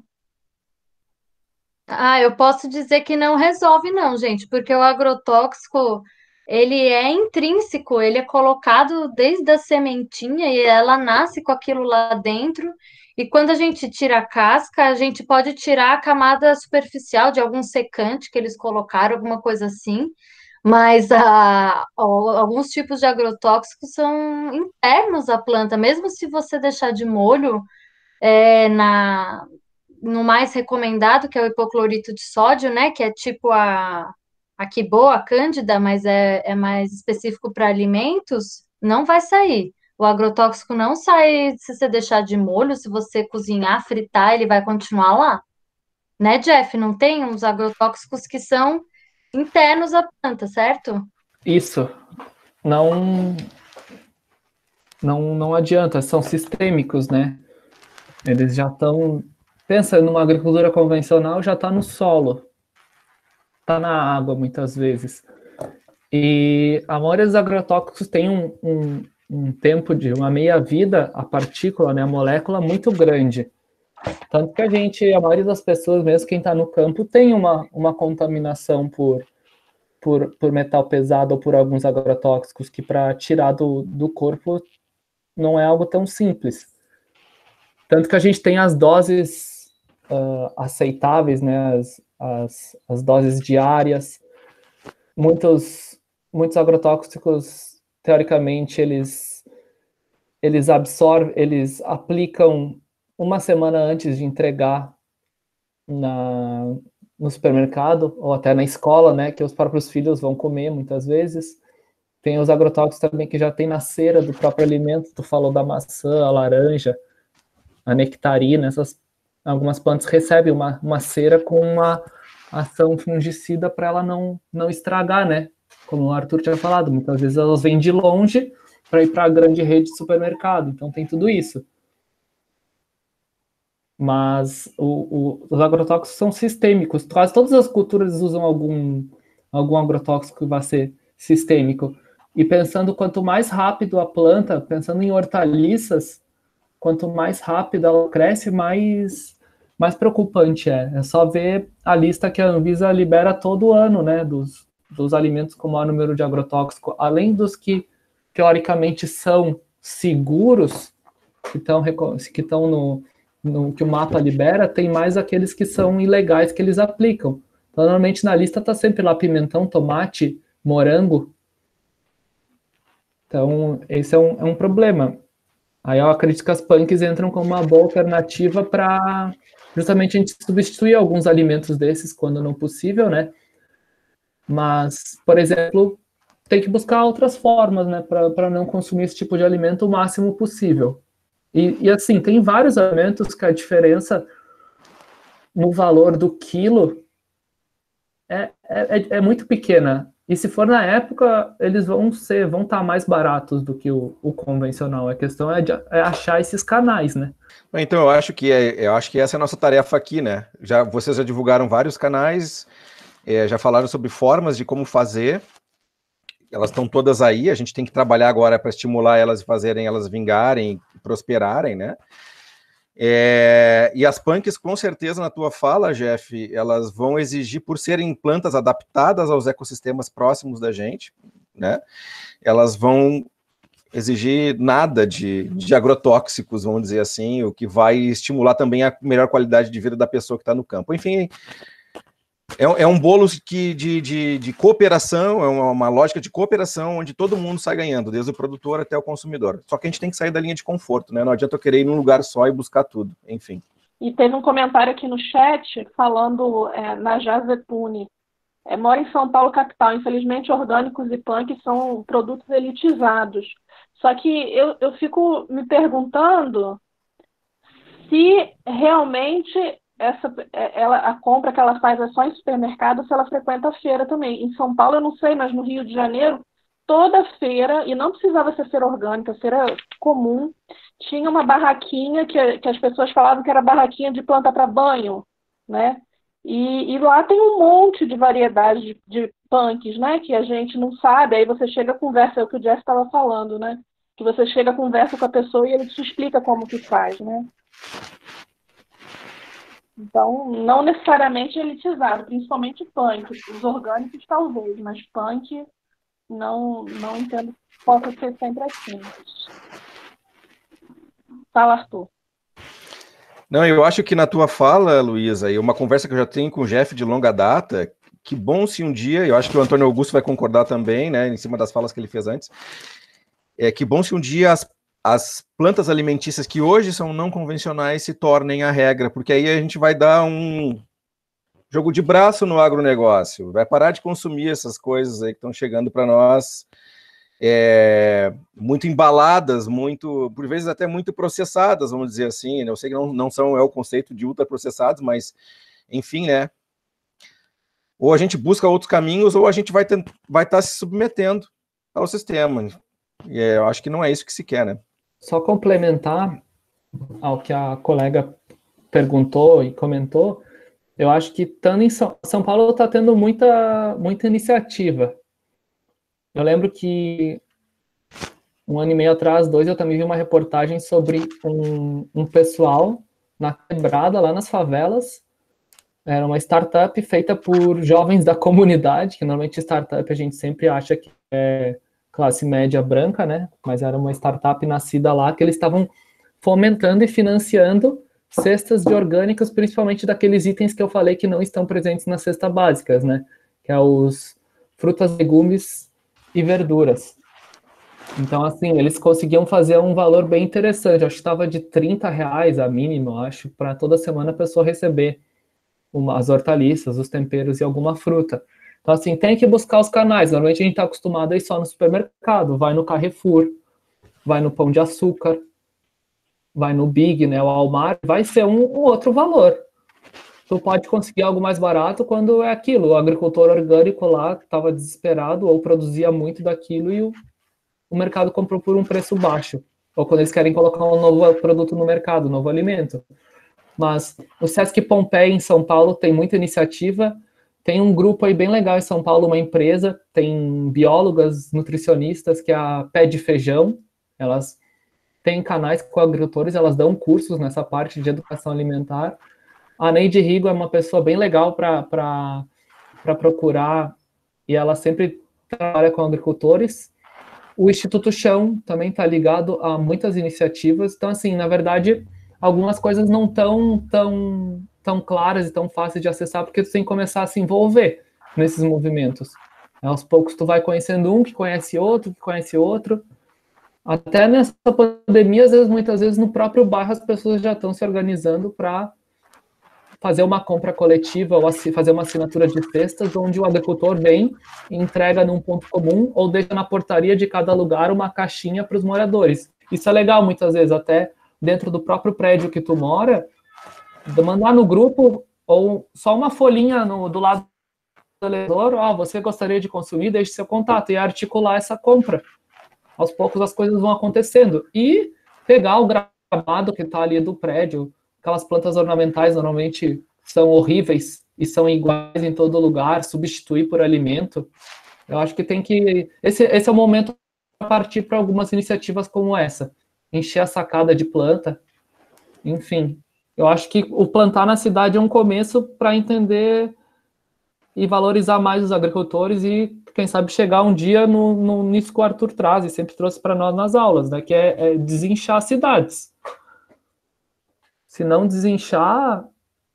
Ah, eu posso dizer que não resolve, não, gente, porque o agrotóxico ele é intrínseco, ele é colocado desde a sementinha e ela nasce com aquilo lá dentro. E quando a gente tira a casca, a gente pode tirar a camada superficial de algum secante que eles colocaram, alguma coisa assim. Mas a, al- alguns tipos de agrotóxicos são internos à planta, mesmo se você deixar de molho, é, na, no mais recomendado, que é o hipoclorito de sódio, né? Que é tipo a, a Quibo, a Cândida, mas é, é mais específico para alimentos, não vai sair. O agrotóxico não sai se você deixar de molho, se você cozinhar, fritar, ele vai continuar lá. Né, Jeff? Não tem uns agrotóxicos que são internos à planta, certo? Isso. Não, não, não adianta, são sistêmicos, né? Eles já estão. Pensa numa agricultura convencional, já está no solo, está na água muitas vezes. E a maioria dos agrotóxicos tem um, um, um tempo de uma meia-vida, a partícula, né, a molécula, muito grande. Tanto que a gente, a maioria das pessoas, mesmo quem está no campo, tem uma, uma contaminação por, por, por metal pesado ou por alguns agrotóxicos, que para tirar do, do corpo não é algo tão simples. Tanto que a gente tem as doses uh, aceitáveis, né, as, as, as doses diárias. Muitos, muitos agrotóxicos, teoricamente, eles, eles absorvem, eles aplicam uma semana antes de entregar na, no supermercado ou até na escola, né, que os próprios filhos vão comer muitas vezes. Tem os agrotóxicos também que já tem na cera do próprio alimento. Tu falou da maçã, a laranja, a nectarina, essas algumas plantas recebem uma, uma cera com uma ação fungicida para ela não, não estragar, né? Como o Arthur tinha falado, muitas vezes elas vêm de longe para ir para a grande rede de supermercado, então tem tudo isso. Mas o, o, os agrotóxicos são sistêmicos, quase todas as culturas usam algum, algum agrotóxico que vai ser sistêmico. E pensando quanto mais rápido a planta, pensando em hortaliças, quanto mais rápido ela cresce, mais, mais preocupante é. É só ver a lista que a Anvisa libera todo ano, né, dos, dos alimentos com maior número de agrotóxico, além dos que, teoricamente, são seguros, que estão que estão no, no que o mapa libera, tem mais aqueles que são ilegais que eles aplicam. Então, normalmente, na lista está sempre lá pimentão, tomate, morango. Então, esse é um, é um problema. Aí eu acredito que as punks entram como uma boa alternativa para justamente a gente substituir alguns alimentos desses quando não possível, né? Mas, por exemplo, tem que buscar outras formas, né? Para não consumir esse tipo de alimento o máximo possível. E, e assim, tem vários alimentos que a diferença no valor do quilo é, é, é muito pequena. E se for na época, eles vão ser, vão estar mais baratos do que o, o convencional. A questão é, de, é achar esses canais, né? Então eu acho que é, eu acho que essa é a nossa tarefa aqui, né? Já vocês já divulgaram vários canais, é, já falaram sobre formas de como fazer. Elas estão todas aí. A gente tem que trabalhar agora para estimular elas e fazerem elas vingarem, prosperarem, né? É, e as punks, com certeza, na tua fala, Jeff, elas vão exigir, por serem plantas adaptadas aos ecossistemas próximos da gente, né? Elas vão exigir nada de, de agrotóxicos, vamos dizer assim, o que vai estimular também a melhor qualidade de vida da pessoa que está no campo. Enfim, é, é um bolo que, de, de, de cooperação, é uma, uma lógica de cooperação onde todo mundo sai ganhando, desde o produtor até o consumidor. Só que a gente tem que sair da linha de conforto, né? Não adianta eu querer ir num lugar só e buscar tudo, enfim. E teve um comentário aqui no chat falando é, na Jazetune. É, mora em São Paulo, capital. Infelizmente, orgânicos e punk são produtos elitizados. Só que eu, eu fico me perguntando se realmente essa, ela, a compra que ela faz é só em supermercado, se ela frequenta a feira também. Em São Paulo, eu não sei, mas no Rio de Janeiro, toda feira, e não precisava ser feira orgânica, feira comum, tinha uma barraquinha que, que as pessoas falavam que era barraquinha de planta para banho, né? E, e lá tem um monte de variedade de, de punks, né? Que a gente não sabe, aí você chega, conversa, é o que o Jeff estava falando, né? Que você chega, conversa com a pessoa e ele te explica como que faz, né? Então, não necessariamente elitizado, principalmente punk. Os orgânicos talvez, mas punk não, não entendo que possa ser sempre assim. Fala, Arthur. Não, eu acho que na tua fala, Luísa, e uma conversa que eu já tenho com o Jeff de longa data, que bom se um dia, eu acho que o Antônio Augusto vai concordar também, né, em cima das falas que ele fez antes, é que bom se um dia as, as plantas alimentícias que hoje são não convencionais se tornem a regra, porque aí a gente vai dar um jogo de braço no agronegócio, vai parar de consumir essas coisas aí que estão chegando para nós, é, muito embaladas, muito, por vezes até muito processadas, vamos dizer assim, né? Eu sei que não, não são, é o conceito de ultraprocessados, mas, enfim, né? Ou a gente busca outros caminhos, ou a gente vai estar vai tá se submetendo ao sistema. E é, eu acho que não é isso que se quer, né? Só complementar ao que a colega perguntou e comentou, eu acho que estando em São, São Paulo está tendo muita, muita iniciativa. Eu lembro que um ano e meio atrás, dois, eu também vi uma reportagem sobre um, um pessoal na quebrada, lá nas favelas. Era uma startup feita por jovens da comunidade, que normalmente startup a gente sempre acha que é classe média branca, né? Mas era uma startup nascida lá, que eles estavam fomentando e financiando cestas de orgânicos, principalmente daqueles itens que eu falei que não estão presentes nas cestas básicas, né? Que é os frutas, legumes e verduras. Então, assim, eles conseguiam fazer um valor bem interessante. Acho que estava de trinta reais a mínima, acho, para toda semana a pessoa receber uma, as hortaliças, os temperos e alguma fruta. Então, assim, tem que buscar os canais. Normalmente a gente está acostumado a ir só no supermercado, vai no Carrefour, vai no Pão de Açúcar, vai no Big, né, o Walmart, vai ser um, um outro valor. Tu pode conseguir algo mais barato quando é aquilo, o agricultor orgânico lá que estava desesperado ou produzia muito daquilo e o, o mercado comprou por um preço baixo. Ou quando eles querem colocar um novo produto no mercado, um novo alimento. Mas o Sesc Pompeia em São Paulo tem muita iniciativa, tem um grupo aí bem legal em São Paulo, uma empresa, tem biólogas, nutricionistas, que é a Pé de Feijão, elas têm canais com agricultores, elas dão cursos nessa parte de educação alimentar. A Neide Rigo é uma pessoa bem legal para procurar, e ela sempre trabalha com agricultores. O Instituto Chão também está ligado a muitas iniciativas. Então, assim, na verdade, algumas coisas não estão tão, tão claras e tão fáceis de acessar, porque tu tem que começar a se envolver nesses movimentos. Aos poucos tu vai conhecendo um, que conhece outro, que conhece outro. Até nessa pandemia, às vezes, muitas vezes, no próprio bairro, as pessoas já estão se organizando para fazer uma compra coletiva ou fazer uma assinatura de cestas, onde o agricultor vem e entrega num ponto comum ou deixa na portaria de cada lugar uma caixinha para os moradores. Isso é legal, muitas vezes, até dentro do próprio prédio que tu mora, mandar no grupo ou só uma folhinha no, do lado do eleitor, ó, oh, você gostaria de consumir, deixe seu contato e articular essa compra. Aos poucos as coisas vão acontecendo. E pegar o gramado que está ali do prédio, aquelas plantas ornamentais normalmente são horríveis e são iguais em todo lugar, substituir por alimento. Eu acho que tem que... Esse, esse é o momento para partir para algumas iniciativas como essa. Encher a sacada de planta. Enfim, eu acho que o plantar na cidade é um começo para entender e valorizar mais os agricultores e, quem sabe, chegar um dia no, no, nisso que o Arthur traz e sempre trouxe para nós nas aulas, né, que é, é desinchar as cidades. Se não desinchar,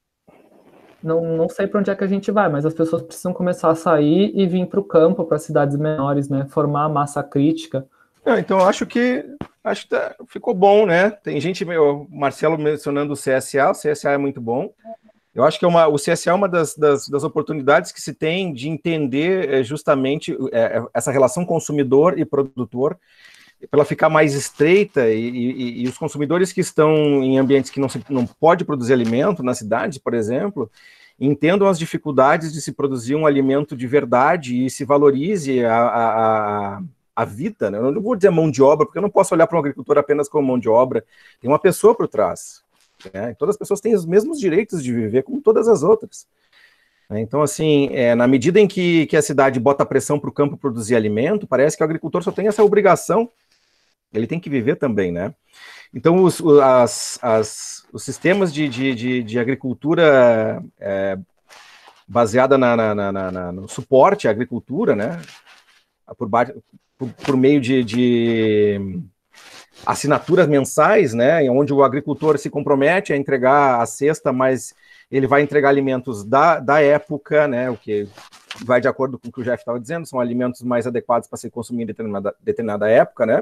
não, não sei para onde é que a gente vai, mas as pessoas precisam começar a sair e vir para o campo, para cidades menores, né? Formar a massa crítica. Não, então, acho que, acho que tá, ficou bom, né? Tem gente, o Marcelo mencionando o C S A, o C S A é muito bom. Eu acho que é uma, o C S A é uma das, das, das oportunidades que se tem de entender justamente é, essa relação consumidor e produtor, para ela ficar mais estreita, e, e, e os consumidores que estão em ambientes que não, se, não pode produzir alimento, nas cidades, por exemplo, entendam as dificuldades de se produzir um alimento de verdade e se valorize a, a, a vida, né? Eu não vou dizer mão de obra, porque eu não posso olhar para um agricultor apenas como mão de obra, tem uma pessoa por trás, né? Todas as pessoas têm os mesmos direitos de viver, como todas as outras. Então, assim, é, na medida em que, que a cidade bota pressão para o campo produzir alimento, parece que o agricultor só tem essa obrigação. Ele tem que viver também, né? Então, os, as, as, os sistemas de, de, de, de agricultura é, baseada na, na, na, na, no suporte à agricultura, né? por, por, por meio de, de assinaturas mensais, né, onde o agricultor se compromete a entregar a cesta, mas ele vai entregar alimentos da, da época, né, o que vai de acordo com o que o Jeff estava dizendo, são alimentos mais adequados para ser consumido em determinada, determinada época, né.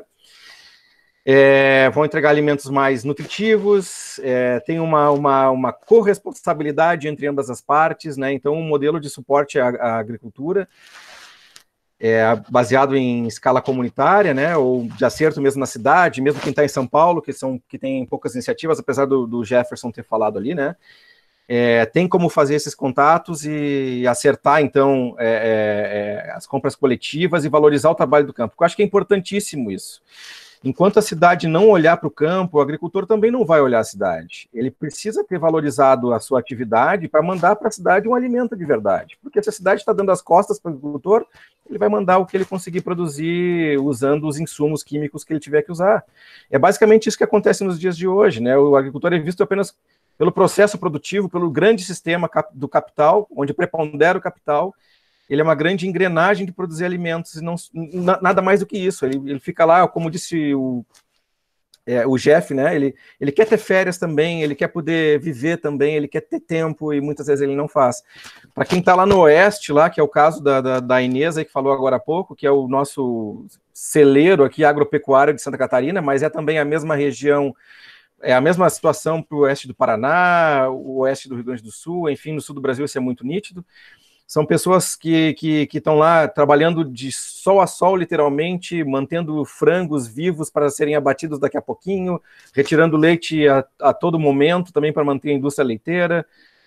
É, vão entregar alimentos mais nutritivos, é, tem uma, uma, uma corresponsabilidade entre ambas as partes, né, então um modelo de suporte à, à agricultura, é, baseado em escala comunitária, né, ou de acerto mesmo na cidade, mesmo quem está em São Paulo, que, são, que tem poucas iniciativas, apesar do, do Jefferson ter falado ali, né, é, tem como fazer esses contatos e acertar, então, é, é, as compras coletivas e valorizar o trabalho do campo, eu acho que é importantíssimo isso. Enquanto a cidade não olhar para o campo, o agricultor também não vai olhar a cidade. Ele precisa ter valorizado a sua atividade para mandar para a cidade um alimento de verdade. Porque se a cidade está dando as costas para o agricultor, ele vai mandar o que ele conseguir produzir usando os insumos químicos que ele tiver que usar. É basicamente isso que acontece nos dias de hoje, né? O agricultor é visto apenas pelo processo produtivo, pelo grande sistema do capital, onde prepondera o capital. Ele é uma grande engrenagem de produzir alimentos, e não, nada mais do que isso. Ele, ele fica lá, como disse o, é, o Jeff, né? Ele, ele quer ter férias também, ele quer poder viver também, ele quer ter tempo, e muitas vezes ele não faz. Para quem está lá no Oeste, lá, que é o caso da, da, da Inês, aí, que falou agora há pouco, que é o nosso celeiro aqui, agropecuário de Santa Catarina, mas é também a mesma região, é a mesma situação para o oeste do Paraná, o oeste do Rio Grande do Sul, enfim, no sul do Brasil isso é muito nítido. São pessoas que que que estão lá trabalhando de sol a sol, literalmente, mantendo frangos vivos para serem abatidos daqui a pouquinho, retirando leite a, a todo momento, também para manter a indústria leiteira,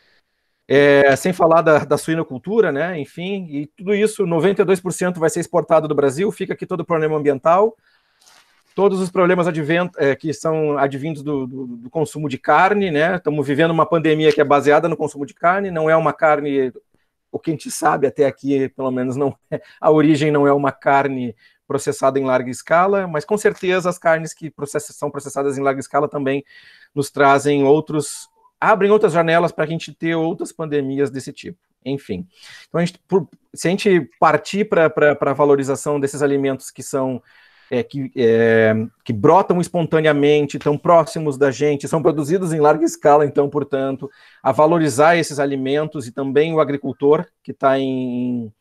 é, sem falar da, da suinocultura, né, enfim, e tudo isso, noventa e dois por cento vai ser exportado do Brasil, fica aqui todo o problema ambiental, todos os problemas advent, é, que são advindos do, do, do consumo de carne, né, estamos vivendo uma pandemia que é baseada no consumo de carne, não é uma carne... O que a gente sabe até aqui, pelo menos, não é, a origem não é uma carne processada em larga escala, mas com certeza as carnes que process, são processadas em larga escala também nos trazem outros, abrem outras janelas para a gente ter outras pandemias desse tipo. Enfim, então a gente, por, se a gente partir para a valorização desses alimentos que são É, que, é, que brotam espontaneamente, estão próximos da gente, são produzidos em larga escala, então, portanto, a valorizar esses alimentos e também o agricultor que está em,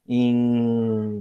em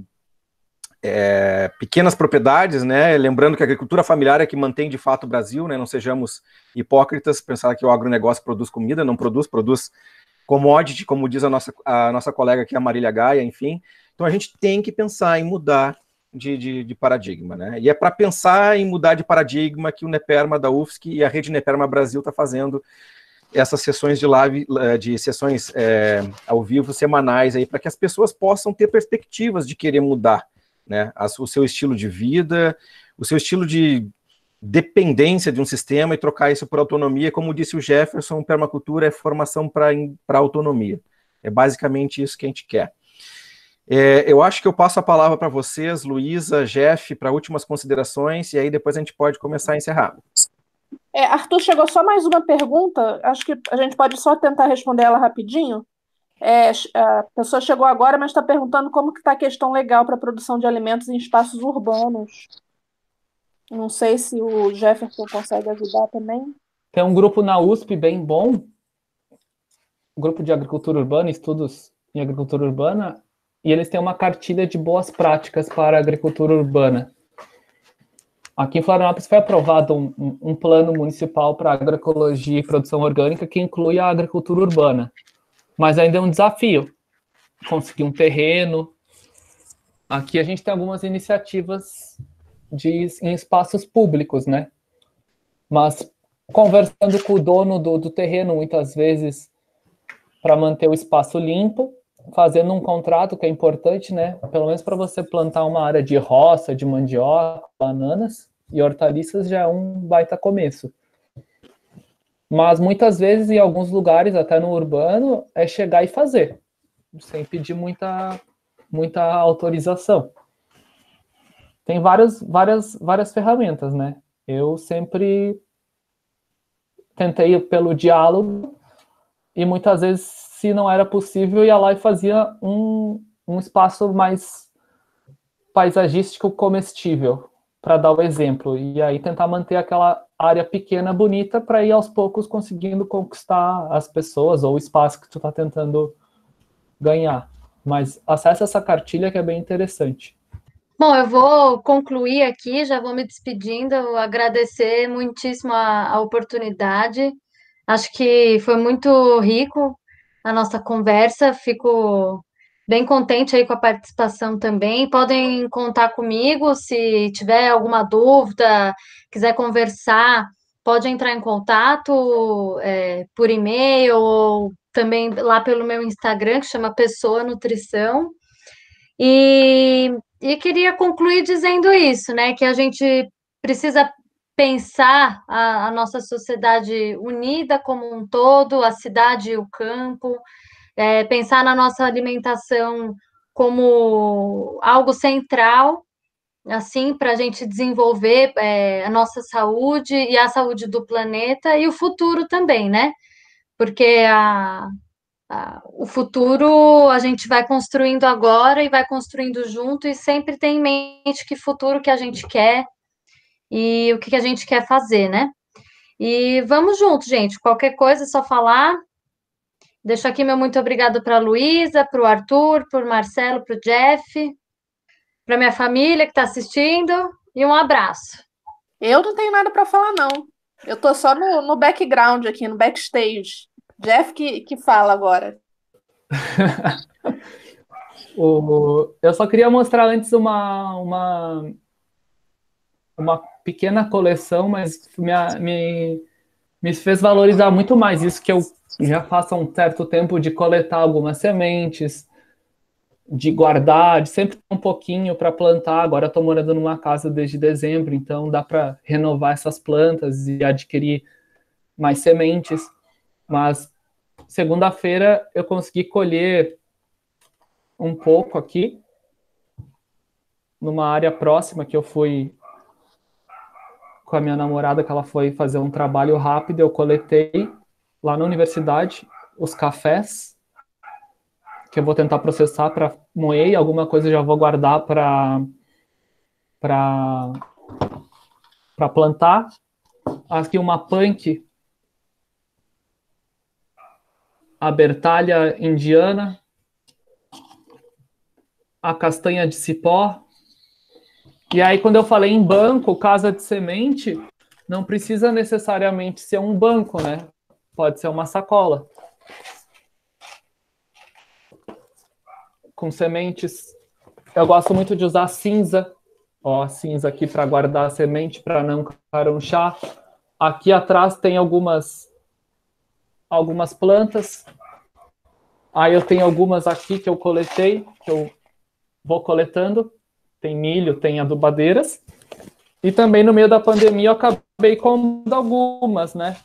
é, pequenas propriedades, né? Lembrando que a agricultura familiar é que mantém de fato o Brasil, né? Não sejamos hipócritas, pensar que o agronegócio produz comida, não produz, produz commodity, como diz a nossa, a nossa colega aqui, a Marília Gaia, enfim. Então a gente tem que pensar em mudar De, de, de paradigma, né? E é para pensar em mudar de paradigma que o NEPERMA da U F S C e a Rede NEPERMA Brasil está fazendo essas sessões de live, de sessões é, ao vivo semanais aí, para que as pessoas possam ter perspectivas de querer mudar, né? O seu estilo de vida, o seu estilo de dependência de um sistema e trocar isso por autonomia. Como disse o Jefferson, permacultura é formação para autonomia. É basicamente isso que a gente quer. É, eu acho que eu passo a palavra para vocês, Luísa, Jeff, para últimas considerações, e aí depois a gente pode começar a encerrar. É, Arthur, chegou só mais uma pergunta, acho que a gente pode só tentar responder ela rapidinho. É, a pessoa chegou agora, mas está perguntando como que está a questão legal para a produção de alimentos em espaços urbanos. Não sei se o Jefferson consegue ajudar também. Tem um grupo na U S P bem bom, Grupo de Agricultura Urbana, Estudos em Agricultura Urbana, e eles têm uma cartilha de boas práticas para a agricultura urbana. Aqui em Florianópolis foi aprovado um, um, um plano municipal para agroecologia e produção orgânica que inclui a agricultura urbana. Mas ainda é um desafio conseguir um terreno. Aqui a gente tem algumas iniciativas de, em espaços públicos, né? Mas conversando com o dono do, do terreno, muitas vezes, para manter o espaço limpo, fazendo um contrato que é importante, né? Pelo menos para você plantar uma área de roça, de mandioca, bananas e hortaliças já é um baita começo. Mas muitas vezes, em alguns lugares, até no urbano, é chegar e fazer, sem pedir muita, muita autorização. Tem várias, várias, várias ferramentas, né? Eu sempre tentei pelo diálogo e muitas vezes, se não era possível, ia lá e fazia um, um espaço mais paisagístico comestível, para dar o exemplo, e aí tentar manter aquela área pequena, bonita, para ir aos poucos conseguindo conquistar as pessoas ou o espaço que tu está tentando ganhar. Mas acessa essa cartilha que é bem interessante. Bom, eu vou concluir aqui, já vou me despedindo, agradecer muitíssimo a, a oportunidade. Acho que foi muito rico a nossa conversa, fico bem contente aí com a participação também. Podem contar comigo se tiver alguma dúvida, quiser conversar, pode entrar em contato é, por e-mail ou também lá pelo meu Instagram, que chama Pessoa Nutrição. E, e queria concluir dizendo isso, né? Que a gente precisa pensar a, a nossa sociedade unida como um todo, a cidade e o campo, é, pensar na nossa alimentação como algo central, assim, para a gente desenvolver é, a nossa saúde e a saúde do planeta e o futuro também, né? Porque a, a, o futuro a gente vai construindo agora e vai construindo junto e sempre tem em mente que futuro que a gente quer e o que que a gente quer fazer, né? E vamos junto, gente. Qualquer coisa é só falar. Deixo aqui meu muito obrigado para a Luísa, para o Arthur, para o Marcelo, para o Jeff, para minha família que está assistindo e um abraço. Eu não tenho nada para falar, não. Eu tô só no, no background aqui, no backstage. Jeff que, que fala agora. o, eu só queria mostrar antes uma, uma, uma pequena coleção, mas me, me, me fez valorizar muito mais isso, que eu já faço há um certo tempo de coletar algumas sementes, de guardar, de sempre ter um pouquinho para plantar. Agora estou morando numa casa desde dezembro, então dá para renovar essas plantas e adquirir mais sementes. Mas segunda-feira eu consegui colher um pouco aqui, numa área próxima que eu fui com a minha namorada, que ela foi fazer um trabalho rápido. Eu coletei lá na universidade os cafés, que eu vou tentar processar para moer, e alguma coisa eu já vou guardar para para para plantar. Aqui uma punk, a bertalha indiana, a castanha de cipó. E aí, quando eu falei em banco, casa de semente, não precisa necessariamente ser um banco, né? Pode ser uma sacola com sementes. Eu gosto muito de usar cinza. Ó, cinza aqui para guardar a semente, para não caronchar. Aqui atrás tem algumas, algumas plantas. Aí eu tenho algumas aqui que eu coletei, que eu vou coletando. Tem milho, tem adubadeiras. E também no meio da pandemia eu acabei comprando algumas, né?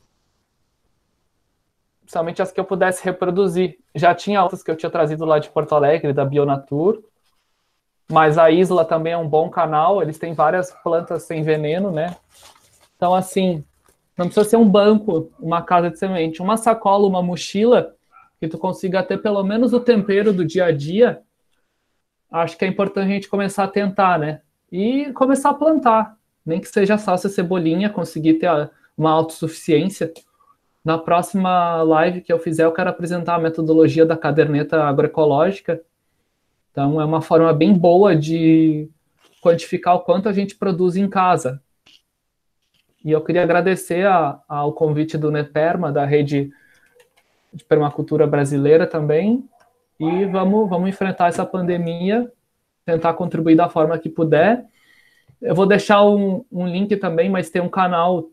Principalmente as que eu pudesse reproduzir. Já tinha outras que eu tinha trazido lá de Porto Alegre, da Bionatur. Mas a Isla também é um bom canal. Eles têm várias plantas sem veneno, né? Então, assim, não precisa ser um banco, uma casa de semente. Uma sacola, uma mochila, que tu consiga ter pelo menos o tempero do dia a dia. Acho que é importante a gente começar a tentar, né? E começar a plantar. Nem que seja salsa e cebolinha, conseguir ter uma autossuficiência. Na próxima live que eu fizer, eu quero apresentar a metodologia da caderneta agroecológica. Então, é uma forma bem boa de quantificar o quanto a gente produz em casa. E eu queria agradecer a, ao convite do NEPERMA, da Rede de Permacultura Brasileira também. E vamos, vamos enfrentar essa pandemia, tentar contribuir da forma que puder. Eu vou deixar um, um link também, mas tem um canal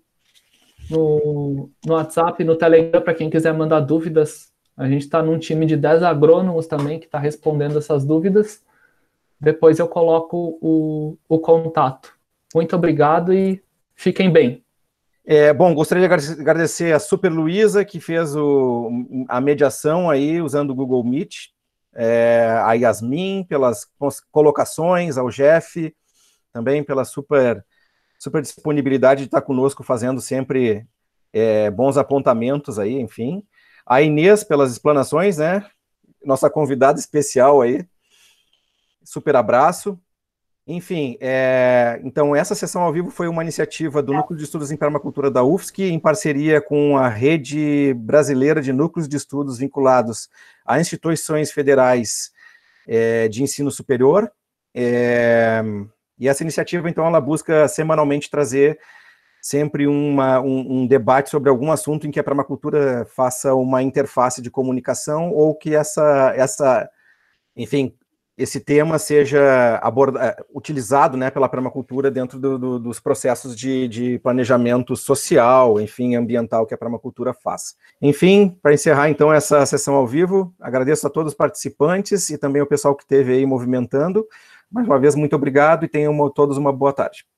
no, no WhatsApp, no Telegram, para quem quiser mandar dúvidas. A gente está num time de dez agrônomos também que está respondendo essas dúvidas. Depois eu coloco o, o contato. Muito obrigado e fiquem bem. É, bom, gostaria de agradecer a Super Luísa, que fez o, a mediação aí usando o Google Meet, é, a Yasmin pelas colocações, ao Jeff também pela super, super disponibilidade de estar conosco fazendo sempre é, bons apontamentos aí, enfim. A Inês pelas explanações, né? Nossa convidada especial aí. Super abraço. Enfim, é, então essa sessão ao vivo foi uma iniciativa do Núcleo de Estudos em Permacultura da U F S C, em parceria com a Rede Brasileira de Núcleos de Estudos vinculados a instituições federais é, de ensino superior. É, e essa iniciativa, então, ela busca semanalmente trazer sempre uma, um, um debate sobre algum assunto em que a permacultura faça uma interface de comunicação ou que essa, essa enfim, esse tema seja aborda, utilizado, né, pela permacultura dentro do, do, dos processos de, de planejamento social, enfim, ambiental que a permacultura faz. Enfim, para encerrar então essa sessão ao vivo, agradeço a todos os participantes e também o pessoal que esteve aí movimentando. Mais uma vez, muito obrigado e tenham uma, todos uma boa tarde.